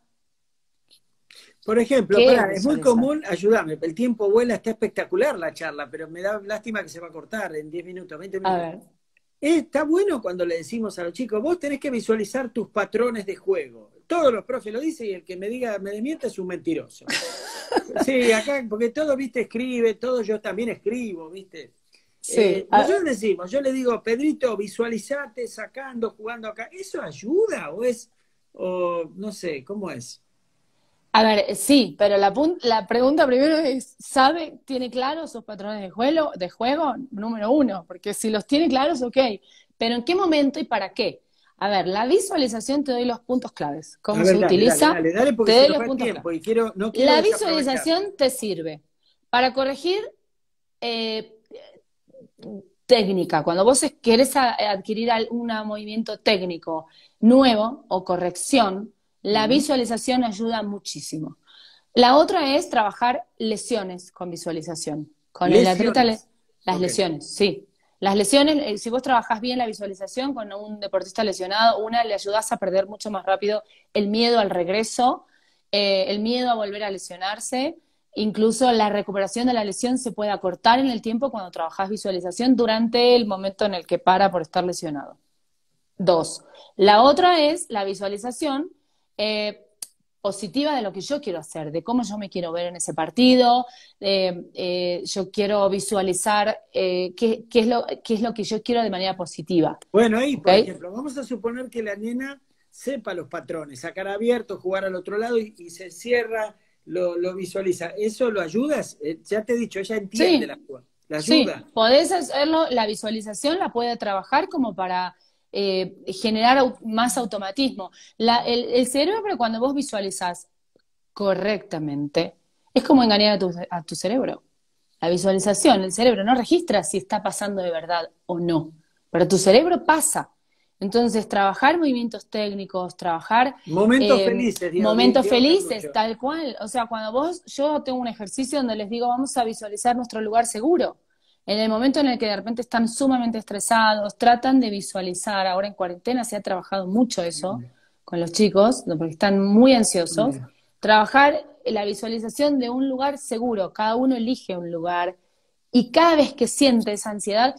Por ejemplo, ¿qué es pará, es muy visualizar? común, ayúdame, el tiempo vuela, está espectacular la charla, pero me da lástima que se va a cortar en diez minutos, veinte A minutos. ver, Eh, Está bueno cuando le decimos a los chicos, vos tenés que visualizar tus patrones de juego. Todos los profes lo dicen y el que me diga, me desmiente es un mentiroso. Sí, acá, porque todo, viste, escribe, todo yo también escribo, viste. Sí. Eh, A- nosotros decimos, yo le digo, Pedrito, visualizate sacando, jugando acá. ¿Eso ayuda o es, o no sé, cómo es? A ver, sí, pero la, pun- la pregunta primero es, ¿sabe, tiene claros sus patrones de juego, de juego? Número uno, porque si los tiene claros, ok, pero ¿en qué momento y para qué? A ver, la visualización te doy los puntos claves, A cómo se ver, dale, dale, utiliza, dale, dale, te porque se doy nos los va el puntos claves. tiempo y quiero, no quiero La desaprovechar. visualización te sirve para corregir eh, técnica. Cuando vos querés a- adquirir un movimiento técnico nuevo o corrección, la Ujú. visualización ayuda muchísimo. La otra es trabajar lesiones con visualización. Con el atleta, le- Lesiones. las Ok. lesiones, sí. Las lesiones, eh, si vos trabajás bien la visualización con un deportista lesionado, una, le ayudás a perder mucho más rápido el miedo al regreso, eh, el miedo a volver a lesionarse. Incluso la recuperación de la lesión se puede acortar en el tiempo cuando trabajás visualización durante el momento en el que para por estar lesionado. Dos. La otra es la visualización eh, positiva de lo que yo quiero hacer, de cómo yo me quiero ver en ese partido. Eh, eh, yo quiero visualizar eh, qué, qué, es lo, qué es lo que yo quiero de manera positiva. Bueno, ahí, ¿Ok? por ejemplo, vamos a suponer que la nena sepa los patrones, sacar abierto, jugar al otro lado y, y se cierra, lo, lo visualiza. ¿Eso lo ayudas? Eh, ya te he dicho, ella entiende la Sí, jugada. ¿La sí, ayuda? podés hacerlo, la visualización la puede trabajar como para eh, generar au- más automatismo. La- el, el cerebro, cuando vos visualizás correctamente, es como engañar a tu, a tu cerebro. La visualización, el cerebro no registra si está pasando de verdad o no, pero tu cerebro pasa. Entonces, trabajar movimientos técnicos, trabajar Momentos eh, felices, Diego, momentos Diego felices, Carlucho. tal cual. O sea, cuando vos, yo tengo un ejercicio donde les digo, vamos a visualizar nuestro lugar seguro. En el momento en el que de repente están sumamente estresados, tratan de visualizar. Ahora en cuarentena se ha trabajado mucho eso con los chicos, ¿no? Porque están muy ansiosos. Trabajar la visualización de un lugar seguro. Cada uno elige un lugar y cada vez que siente esa ansiedad,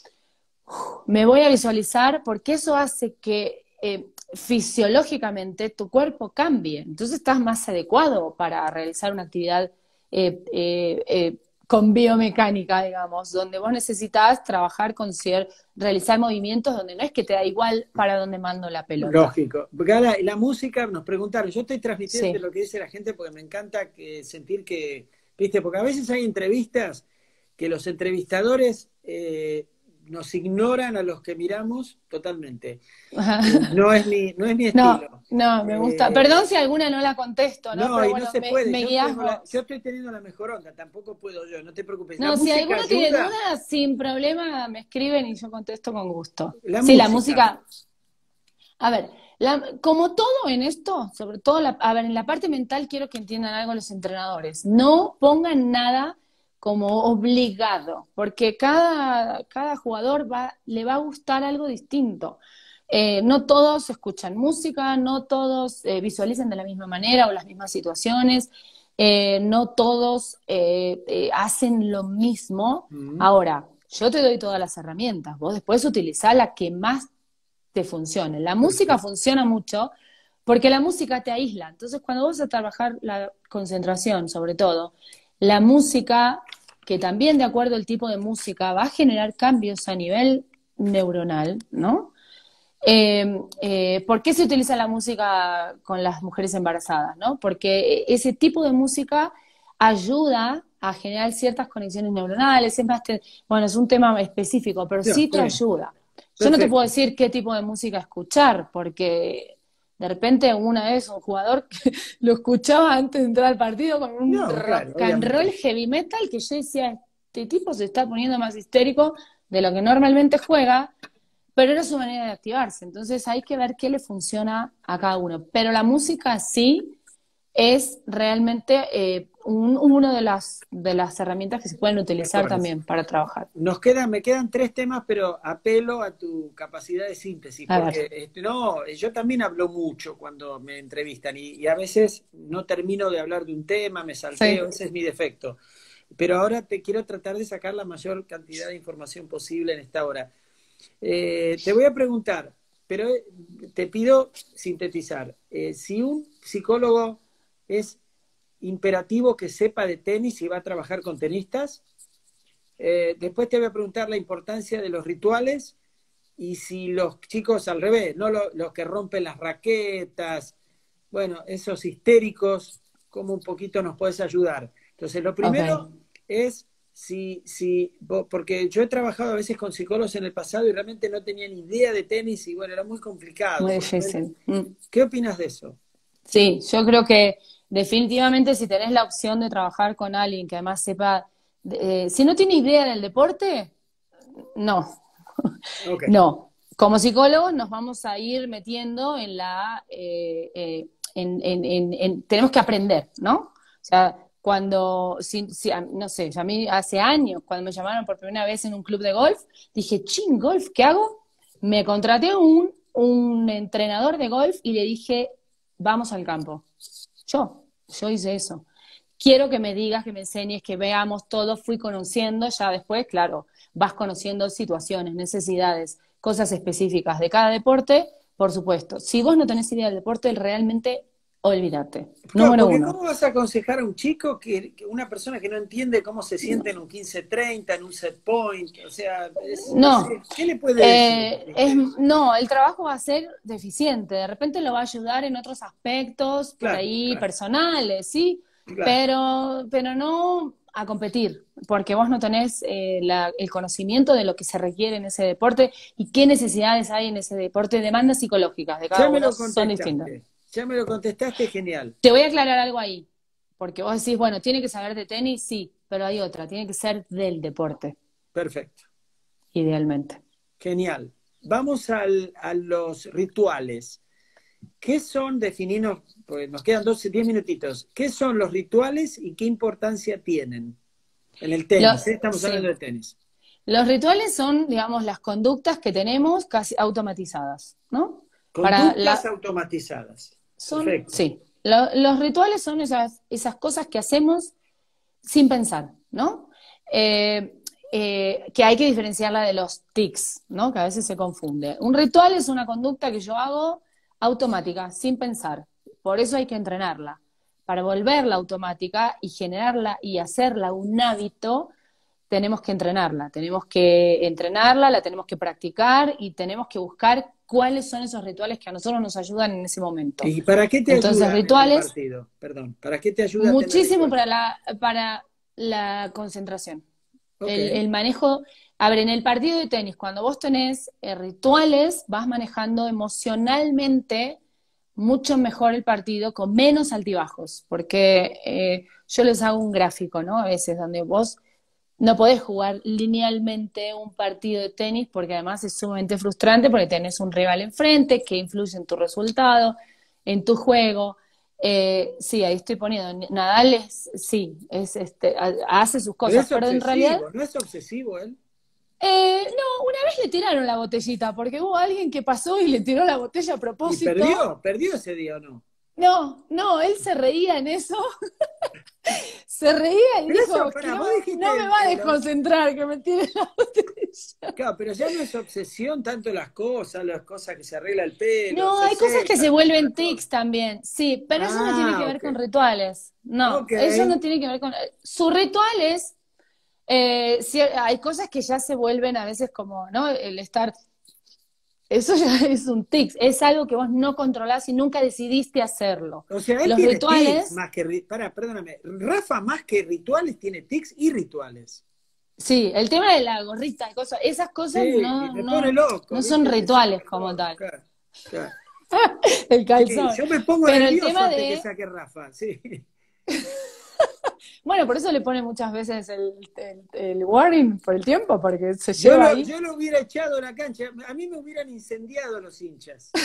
me voy a visualizar porque eso hace que eh, fisiológicamente tu cuerpo cambie. Entonces estás más adecuado para realizar una actividad eh, eh, eh, con biomecánica, digamos, donde vos necesitas trabajar con cier realizar movimientos donde no es que te da igual para dónde mando la pelota. Lógico. Porque ahora, la música, nos preguntaron, yo estoy transmitiendo Sí. lo que dice la gente porque me encanta que, sentir que, viste, porque a veces hay entrevistas que los entrevistadores eh, nos ignoran a los que miramos totalmente. Eh, no es mi, no es mi No, estilo. no, me gusta. Perdón Eh, si alguna no la contesto, ¿no? no, Pero y no bueno, se me, puede. me Yo guías tengo la, yo vos. estoy teniendo la mejor onda, tampoco puedo yo, no te preocupes. ¿La No, si música alguno tiene ayuda? dudas, sin problema me escriben y yo contesto con gusto. La Sí, la música. música, a ver, la- como todo en esto, sobre todo, la- a ver, en la parte mental quiero que entiendan algo los entrenadores. No pongan nada como obligado, porque cada, cada jugador va, le va a gustar algo distinto. Eh, no todos escuchan música, no todos eh, visualizan de la misma manera o las mismas situaciones, eh, no todos eh, eh, hacen lo mismo. Mm, Ahora, yo te doy todas las herramientas, vos después utilizá la que más te funcione. La música perfecto. funciona mucho porque la música te aísla. Entonces, cuando vas a trabajar la concentración, sobre todo, la música, que también de acuerdo al tipo de música va a generar cambios a nivel neuronal, ¿no? Eh, eh, ¿Por qué se utiliza la música con las mujeres embarazadas, ¿no? Porque ese tipo de música ayuda a generar ciertas conexiones neuronales, es más, te- bueno, es un tema específico, pero Ya, sí está te bien. ayuda. Yo no te puedo Perfecto. decir qué tipo de música escuchar, porque de repente una vez un jugador que lo escuchaba antes de entrar al partido con un No, rock claro, and roll obviamente. heavy metal que yo decía, este tipo se está poniendo más histérico de lo que normalmente juega, pero era su manera de activarse. Entonces hay que ver qué le funciona a cada uno. Pero la música sí es realmente eh, un, uno de las, de las herramientas que se pueden utilizar Mejores. también para trabajar. Nos quedan, me quedan tres temas, pero apelo a tu capacidad de síntesis, A ver, porque este, no, yo también hablo mucho cuando me entrevistan y, y a veces no termino de hablar de un tema, me salteo, sí. ese es mi defecto. Pero ahora te quiero tratar de sacar la mayor cantidad de información posible en esta hora. Eh, te voy a preguntar, pero eh, te pido sintetizar. Eh, si un psicólogo es imperativo que sepa de tenis y va a trabajar con tenistas, Eh, después te voy a preguntar la importancia de los rituales y si los chicos al revés, no lo- los que rompen las raquetas, bueno, esos histéricos, cómo un poquito nos puedes ayudar. Entonces, lo Ok, primero es si, si, vo- porque yo he trabajado a veces con psicólogos en el pasado y realmente no tenían idea de tenis y bueno, era muy complicado. muy Porque no- difícil. Mm. ¿Qué opinas de eso? Sí, yo creo que definitivamente si tenés la opción de trabajar con alguien que además sepa, eh, si no tiene idea del deporte, no, Ok, no. Como psicólogos nos vamos a ir metiendo en la, eh, eh, en, en- en- en- tenemos que aprender, ¿no? O sea, cuando, si, si- a- no sé, a mí hace años, cuando me llamaron por primera vez en un club de golf, dije, ching, golf, ¿qué hago? Me contraté un, un entrenador de golf y le dije, vamos al campo. Yo, yo hice eso. Quiero que me digas, que me enseñes, que veamos todo, fui conociendo, ya después, claro, vas conociendo situaciones, necesidades, cosas específicas de cada deporte, por supuesto. Si vos no tenés idea del deporte, realmente olvídate. claro, Número porque uno. ¿cómo vas a aconsejar a un chico que, que una persona que no entiende cómo se siente en un quince treinta, en un set point? O sea, es- no No, sé, ¿qué le puede decir? eh, es, no, el trabajo va a ser deficiente, de repente lo va a ayudar en otros aspectos, por Claro, ahí claro, personales, ¿sí? claro. Pero, pero no a competir, porque vos no tenés eh, la- el conocimiento de lo que se requiere en ese deporte y qué necesidades hay en ese deporte, demandas psicológicas de Ya cada me uno lo son distintas. contestaste, ya me lo contestaste, genial. Te voy a aclarar algo ahí, porque vos decís, bueno, tiene que saber de tenis, sí, pero hay otra, tiene que ser del deporte, Perfecto, idealmente. genial. Vamos al- a los rituales. ¿Qué son, definirnos, pues nos quedan doce, diez minutitos, qué son los rituales y qué importancia tienen en el Lo- tenis? ¿Eh? Estamos hablando sí. de tenis. Los rituales son, digamos, las conductas que tenemos casi automatizadas, ¿no? Para Conductas la, automatizadas. son, Perfecto. sí, Lo- los rituales son esas, esas cosas que hacemos sin pensar, ¿no? Eh, eh, que hay que diferenciarla de los tics, ¿no? Que a veces se confunde. Un ritual es una conducta que yo hago automática, sin pensar. Por eso hay que entrenarla. Para volverla automática y generarla y hacerla un hábito, tenemos que entrenarla, tenemos que entrenarla, la tenemos que practicar y tenemos que buscar cuáles son esos rituales que a nosotros nos ayudan en ese momento. ¿Y para qué te Entonces, ayudan en el rituales, partido? Perdón, ¿para qué te ayuda a tener muchísimo para rituales? la, para la concentración. Ok. El, el manejo, a ver, en el partido de tenis, cuando vos tenés eh, rituales, vas manejando emocionalmente mucho mejor el partido con menos altibajos, porque eh, yo les hago un gráfico, ¿no? A veces donde vos no podés jugar linealmente un partido de tenis porque además es sumamente frustrante porque tenés un rival enfrente que influye en tu resultado, en tu juego. Eh, sí, ahí estoy poniendo. Nadal es, sí, es, este, ha- hace sus Pero cosas, es pero en realidad, obsesivo, ¿no es obsesivo él? eh, no, una vez le tiraron la botellita porque hubo alguien que pasó y le tiró la botella a ¿Y propósito. perdió? ¿Perdió ese día o no? No, no, él se reía en eso, se reía y Pero eso, dijo, que para, no, vos no dijiste me el, va a el obs- desconcentrar que me tire la botella. Claro, pero ya no es obsesión tanto las cosas, las cosas que se arregla el pelo, No, se hay cosas que se seca, vuelven otras cosas. tics también, sí, pero eso no tiene que Ah, ver ok. con rituales. No, Ok. eso no tiene que ver con... Su ritual es, eh, si- hay cosas que ya se vuelven a veces como, ¿no? El estar... Eso ya es un tic, es algo que vos no controlás y nunca decidiste hacerlo. O sea, él Los tiene tics rituales, más que... ri- Pará, perdóname. Rafa más que rituales tiene tics y rituales. sí, el tema de la gorrita y cosas, esas cosas Sí, no, me pone no, loco, no son ¿viste? Que saque rituales el como gorro, tal. claro, claro. El Sí, calzón. yo me pongo Pero el nervioso tema antes que de, saque Rafa, sí. bueno, por eso le pone muchas veces el, el, el warning por el tiempo, porque se Yo lleva lo, ahí. yo lo hubiera echado a la cancha, a mí me hubieran incendiado los hinchas.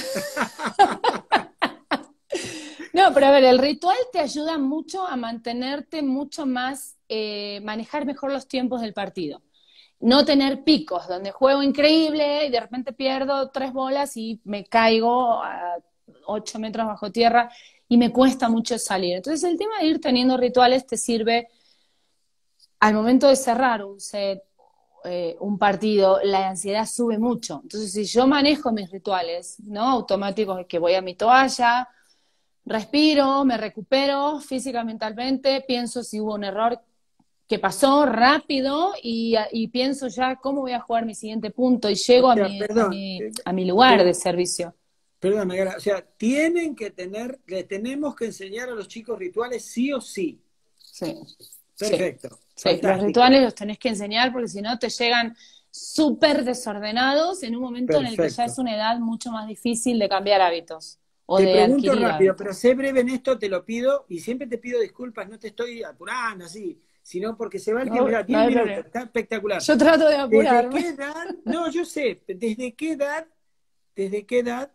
No, pero a ver, el ritual te ayuda mucho a mantenerte mucho más, eh, manejar mejor los tiempos del partido. No tener picos, donde juego increíble y de repente pierdo tres bolas y me caigo a ocho metros bajo tierra y me cuesta mucho salir. Entonces el tema de ir teniendo rituales te sirve al momento de cerrar un set, eh, un partido, la ansiedad sube mucho. Entonces, si yo manejo mis rituales, ¿no? Automáticos, que voy a mi toalla, respiro, me recupero física, mentalmente, pienso si hubo un error, que pasó rápido y, y pienso ya cómo voy a jugar mi siguiente punto y llego O a sea, mi, a perdón, mi, eh, a mi lugar de pero, servicio. perdón, Megara, o sea, tienen que tener, le tenemos que enseñar a los chicos rituales sí o sí. Sí, sí, Perfecto, sí. Los fantástico, rituales los tenés que enseñar porque si no te llegan súper desordenados en un momento en el que ya es perfecto. una edad mucho más difícil de cambiar hábitos o Te de pregunto adquirir rápido, pero hábitos. sé breve en esto, te lo pido, y siempre te pido disculpas, no te estoy apurando así, sino porque se va el tiempo. No, Mirá, no diez hay minutos, problema. está espectacular. Yo trato de ¿Desde apurarme. qué edad? No, yo sé, ¿desde qué edad, desde qué edad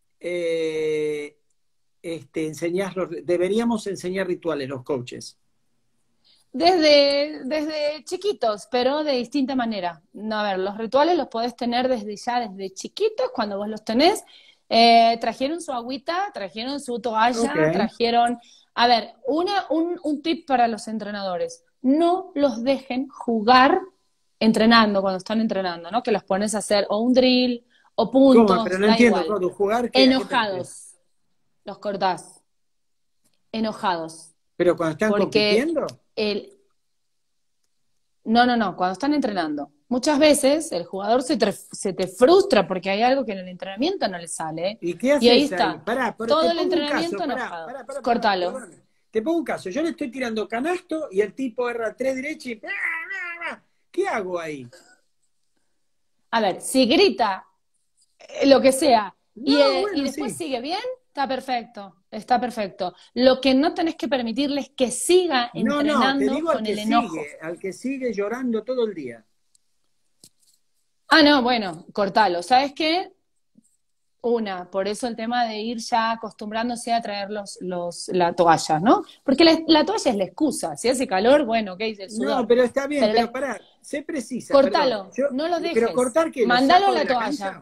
eh, este, enseñás los, deberíamos enseñar rituales los coaches? Desde, desde chiquitos, pero de distinta manera. No, a ver, los rituales los podés tener desde ya, desde chiquitos, cuando vos los tenés. Eh, trajeron su agüita, trajeron su Ok. toalla, trajeron... A ver, una, un, un tip para los entrenadores. No los dejen jugar entrenando, cuando están entrenando, ¿no? Que los pones a hacer o un drill o ¿Cómo? Pero puntos, no da entiendo, igual. ¿cómo? ¿Jugar qué? ¿A qué te refieres? Enojados, los cortás. Enojados. ¿Pero cuando están Porque compitiendo? el, no, no, no, cuando están entrenando. Muchas veces el jugador se te, se te frustra porque hay algo que en el entrenamiento no le sale. ¿Y qué Y ahí haces ahí? está, Pará, pero te todo el pongo un caso, entrenamiento pará, enojado. pará, pará, pará, Córtalo. perdóname. Te pongo un caso, yo le estoy tirando canasto y el tipo erra tres derecha y... ¿Qué hago ahí? A ver, si grita eh, lo que sea y, No, eh, y bueno, después sí. sigue bien, está perfecto, está perfecto. Lo que no tenés que permitirle es que siga No, no, te entrenando digo al con que el enojo. sigue, al que sigue llorando todo el día. Ah, no, bueno, cortalo. ¿Sabes qué? Una, por eso el tema de ir ya acostumbrándose a traer los, los, la toalla, ¿no? Porque la, la toalla es la excusa. Si hace calor, bueno, ok, el No, sudor. pero está bien, Pero pero la- pará, sé precisa, perdón. cortalo, Yo, no lo pero dejes. cortar que lo Mandalo a saco de la la toalla. cancha,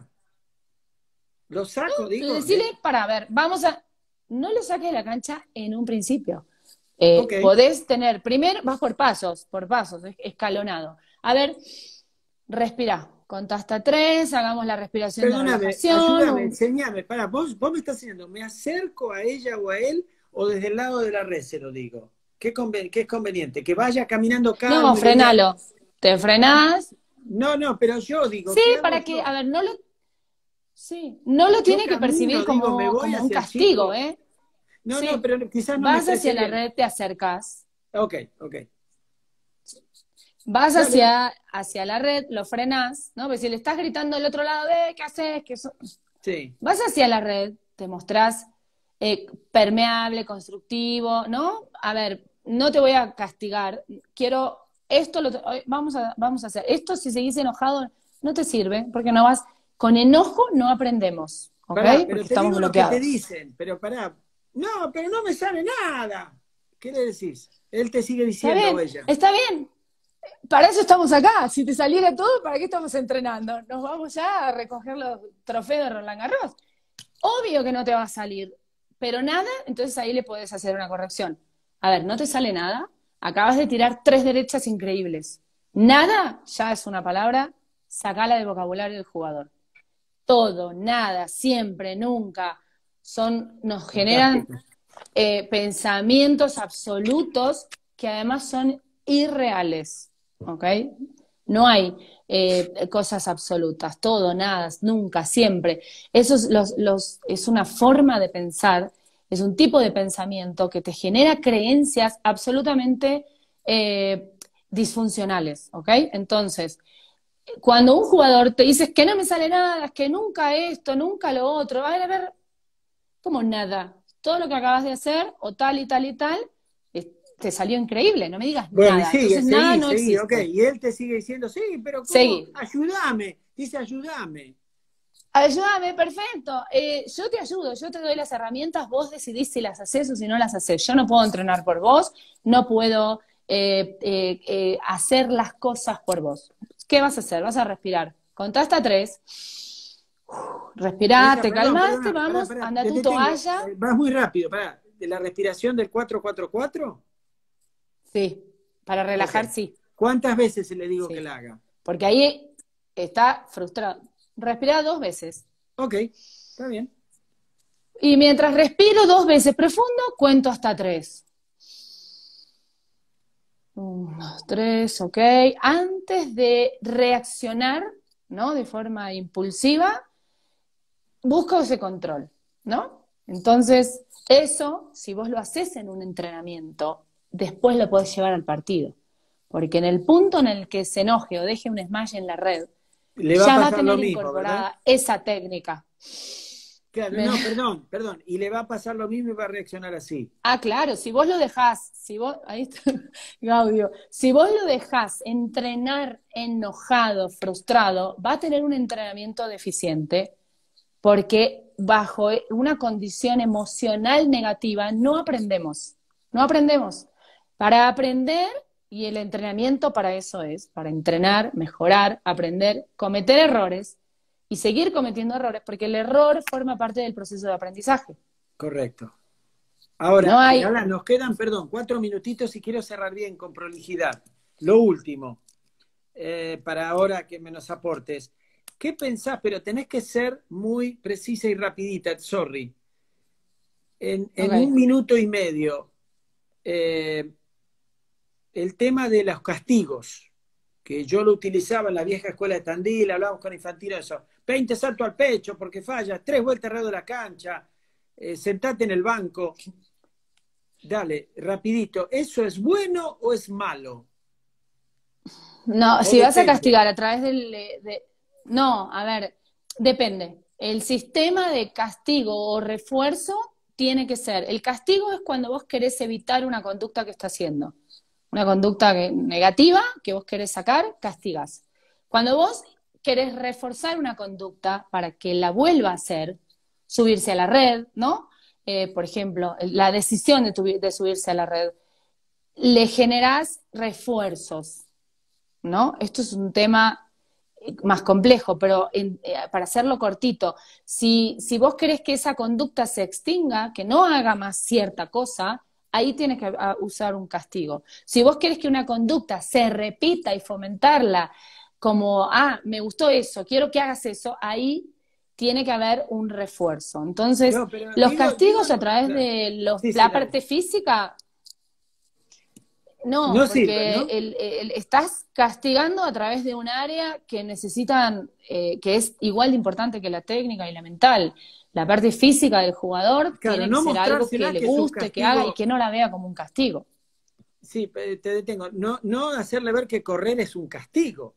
lo saco, digo, Decirle, de... para ver, vamos a. No lo saques de la cancha en un principio. Eh, Ok, podés tener, primero, vas por pasos, por pasos, es- escalonado. A ver, respira. Contá hasta tres, hagamos la respiración de perdóname, relajación. ayúdame, Un... enseñame, pará, vos, vos me estás enseñando, ¿me acerco a ella o a él o desde el lado de la red se lo digo? ¿Qué, conven- qué es conveniente? ¿Que vaya caminando No, calmo y le diga, frenalo. Te frenás. no, no, pero yo digo, Sí, ¿qué hago para que, yo? a ver, no lo, sí, no lo Yo tiene que camino, percibir digo, me como, voy como un hacia el castigo, chico. ¿eh? No, no, Sí, pero quizás no me vas expresé hacia la bien. red, te acercas, Ok, ok. vas Dale, dale. hacia, hacia la red, lo frenás, ¿no? Porque si le estás gritando al otro lado, eh, ¿qué haces? ¿Qué so-? Sí, Vas hacia la red, te mostrás eh, permeable, constructivo, ¿no? A ver, no te voy a castigar, quiero, esto lo, vamos a, vamos a hacer, esto si seguís enojado no te sirve, porque no vas, con enojo no aprendemos, ¿ok? pará, pero Porque te estamos digo lo que te bloqueados. dicen, pero pará. No, pero no me sale nada. ¿Qué le decís? Él te sigue Está diciendo o bien, ella. está bien. Para eso estamos acá. Si te saliera todo, ¿para qué estamos entrenando? Nos vamos ya a recoger los trofeos de Roland Garros. Obvio que no te va a salir, pero nada, entonces ahí le puedes hacer una corrección. A ver, no te sale nada, acabas de tirar tres derechas increíbles. Nada ya es una palabra, sacala del vocabulario del jugador. Todo, nada, siempre, nunca, son, nos generan Fantástico. eh, pensamientos absolutos que además son irreales, ¿ok? No hay eh, cosas absolutas, todo, nada, nunca, siempre. Eso es, los, los, es una forma de pensar, es un tipo de pensamiento que te genera creencias absolutamente eh, disfuncionales, ¿ok? Entonces, cuando un jugador te dice que no me sale nada, que nunca esto, nunca lo otro, va a ver como nada. Todo lo que acabas de hacer, o tal y tal y tal, eh, te salió increíble, no me digas Bueno, y nada. sigue, Entonces nada seguí, no seguí, ok. existe. Y él te sigue diciendo, sí, pero ¿cómo? Seguí. Ayúdame. Dice, ayúdame. Ayúdame, perfecto. Eh, yo te ayudo, yo te doy las herramientas, vos decidís si las haces o si no las haces. Yo no puedo entrenar por vos, no puedo eh, eh, eh, hacer las cosas por vos. ¿Qué vas a hacer? Vas a respirar. Contá hasta tres. Respirá, Esa, te perdón, calmaste, perdona, pará, vamos, pará, anda te tu detengo. toalla. Eh, Vas muy rápido, pará. ¿De la respiración del cuatro cuatro cuatro? Sí, para Ok. relajar, sí. ¿Cuántas veces le digo que Sí. la haga? Porque ahí está frustrado. Respira dos veces. Ok, está bien. Y mientras respiro dos veces profundo, cuento hasta tres. Uno, tres, ok. Antes de reaccionar, ¿no? De forma impulsiva, busca ese control, ¿no? Entonces, eso, si vos lo haces en un entrenamiento, después lo podés llevar al partido. Porque en el punto en el que se enoje o deje un smash en la red, Le va a ya va a pasar lo tener mismo, ¿verdad? incorporada esa técnica. Claro, Me- no, perdón, perdón. Y le va a pasar lo mismo y va a reaccionar así. Ah, claro, si vos lo dejás, si vos, ahí está, Gaudio, si vos lo dejás entrenar enojado, frustrado, va a tener un entrenamiento deficiente porque bajo una condición emocional negativa no aprendemos, no aprendemos. Para aprender, y el entrenamiento para eso es, para entrenar, mejorar, aprender, cometer errores y seguir cometiendo errores, porque el error forma parte del proceso de aprendizaje. Correcto. No Ahora, hay, Gala, nos quedan, perdón, cuatro minutitos y quiero cerrar bien con prolijidad. Lo último, eh, para ahora que me nos aportes. ¿Qué pensás? Pero tenés que ser muy precisa y rapidita, sorry. En, en un ok. minuto y medio, eh, el tema de los castigos, que yo lo utilizaba en la vieja escuela de Tandil, hablábamos con Infantino de eso. veinte salto al pecho porque falla, tres vueltas alrededor de la cancha, eh, sentate en el banco. Dale, rapidito, ¿eso es bueno o es malo? No, O si vas a depende. castigar a través del... de- no, a ver, depende. El sistema de castigo o refuerzo tiene que ser. El castigo es cuando vos querés evitar una conducta que está haciendo. Una conducta que- negativa que vos querés sacar, castigás. Cuando vos querés reforzar una conducta para que la vuelva a hacer, subirse a la red, ¿no? Eh, por ejemplo, la decisión de, tu- de subirse a la red, le generás refuerzos. ¿No? Esto es un tema más complejo, pero en, eh, para hacerlo cortito, si, si vos querés que esa conducta se extinga, que no haga más cierta cosa, ahí tienes que a, usar un castigo. Si vos querés que una conducta se repita y fomentarla como, ah, me gustó eso, quiero que hagas eso, ahí tiene que haber un refuerzo. Entonces, No, pero los digo, digo, castigos a través claro. de los, Sí, sí, la dale. parte física no, No sirve, porque ¿no? el- el- estás castigando a través de un área que necesitan, eh, que es igual de importante que la técnica y la mental. La parte física del jugador Claro, tiene que no ser algo que mostrársela le que es un guste, que haga y castigo. que no la vea como un castigo. Sí, te detengo. No, no hacerle ver que correr es un castigo.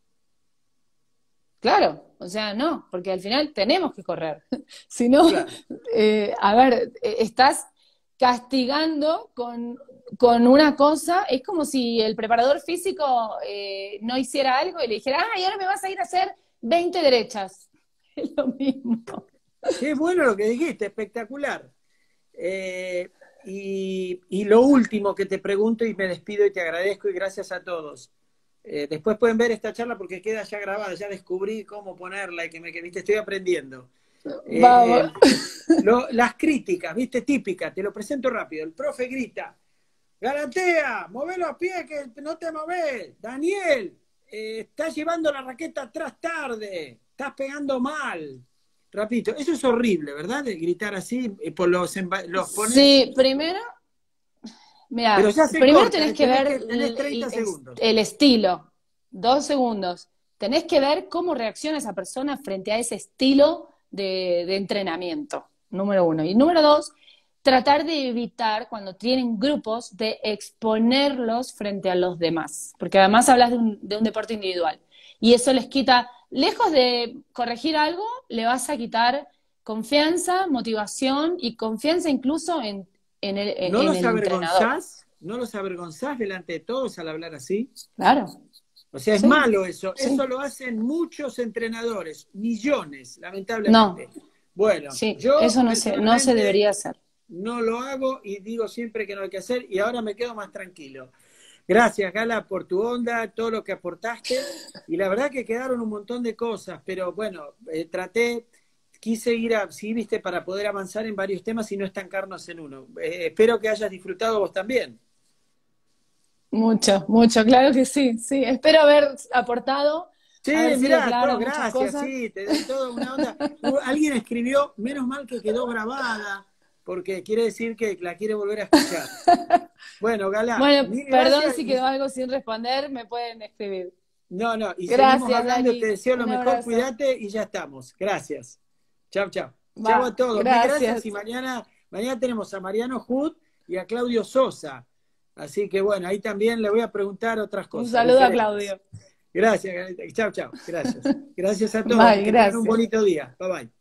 Claro, o sea, no, porque al final tenemos que correr. Si no, Claro. eh, a ver, eh, estás castigando con, con una cosa, es como si el preparador físico eh, no hiciera algo y le dijera, ah, y ahora me vas a ir a hacer veinte derechas. Es lo mismo. Qué bueno lo que dijiste, espectacular. Eh, y, y lo último que te pregunto y me despido y te agradezco y gracias a todos. Eh, después pueden ver esta charla porque queda ya grabada, ya descubrí cómo ponerla y que me que, viste, estoy aprendiendo. Vamos. Eh, lo- las críticas, viste, típicas, te lo presento rápido. El profe grita, Galatea, mueve los pies que no te moves. Daniel, eh, estás llevando la raqueta atrás tarde, estás pegando mal. Rapidito, eso es horrible, ¿verdad? De gritar así, eh, por los, los pones, Sí, primero, pero mira, ya se primero corta, tenés eh, que tenés, ver que, tenés el, treinta el- segundos. el estilo. Dos segundos. Tenés que ver cómo reacciona esa persona frente a ese estilo de, de entrenamiento, número uno. Y número dos, tratar de evitar, cuando tienen grupos, de exponerlos frente a los demás. Porque además hablas de un, de un deporte individual. Y eso les quita, lejos de corregir algo, le vas a quitar confianza, motivación y confianza incluso en, en el, ¿No en los el entrenador. avergonzás? ¿No los avergonzás delante de todos al hablar así? Claro, O sea, es sí, malo eso. Eso sí. lo hacen muchos entrenadores, millones, lamentablemente. No, Bueno, sí, yo eso no se, no se personalmente debería hacer. no lo hago y digo siempre que no hay que hacer y ahora me quedo más tranquilo. Gracias, Gala, por tu onda, todo lo que aportaste. Y la verdad que quedaron un montón de cosas, pero bueno, eh, traté, quise ir a, sí, viste, para poder avanzar en varios temas y no estancarnos en uno. Eh, espero que hayas disfrutado vos también. Mucho, mucho, claro que sí, sí. Espero haber aportado, Sí, haber sido mirá, todo, clara en muchas gracias, cosas. sí, te doy toda una onda. Hubo- Alguien escribió, menos mal que quedó grabada. porque quiere decir que la quiere volver a escuchar. Bueno, Galá, Bueno, mil perdón gracias. si quedó algo sin responder, me pueden escribir. No, no, y Gracias, seguimos hablando, Dani. te deseo lo Un mejor, abrazo. cuídate y ya estamos. Gracias. Chao, chao. Va, Chao a todos. Mil gracias. gracias y mañana, mañana tenemos a Mariano Hood y a Claudio Sosa. Así que bueno, ahí también le voy a preguntar otras cosas. Un saludo a diferentes. Claudio. Gracias, chao, chao. Gracias. Gracias a todos. Bye, Que tengan gracias. un bonito día. Bye bye.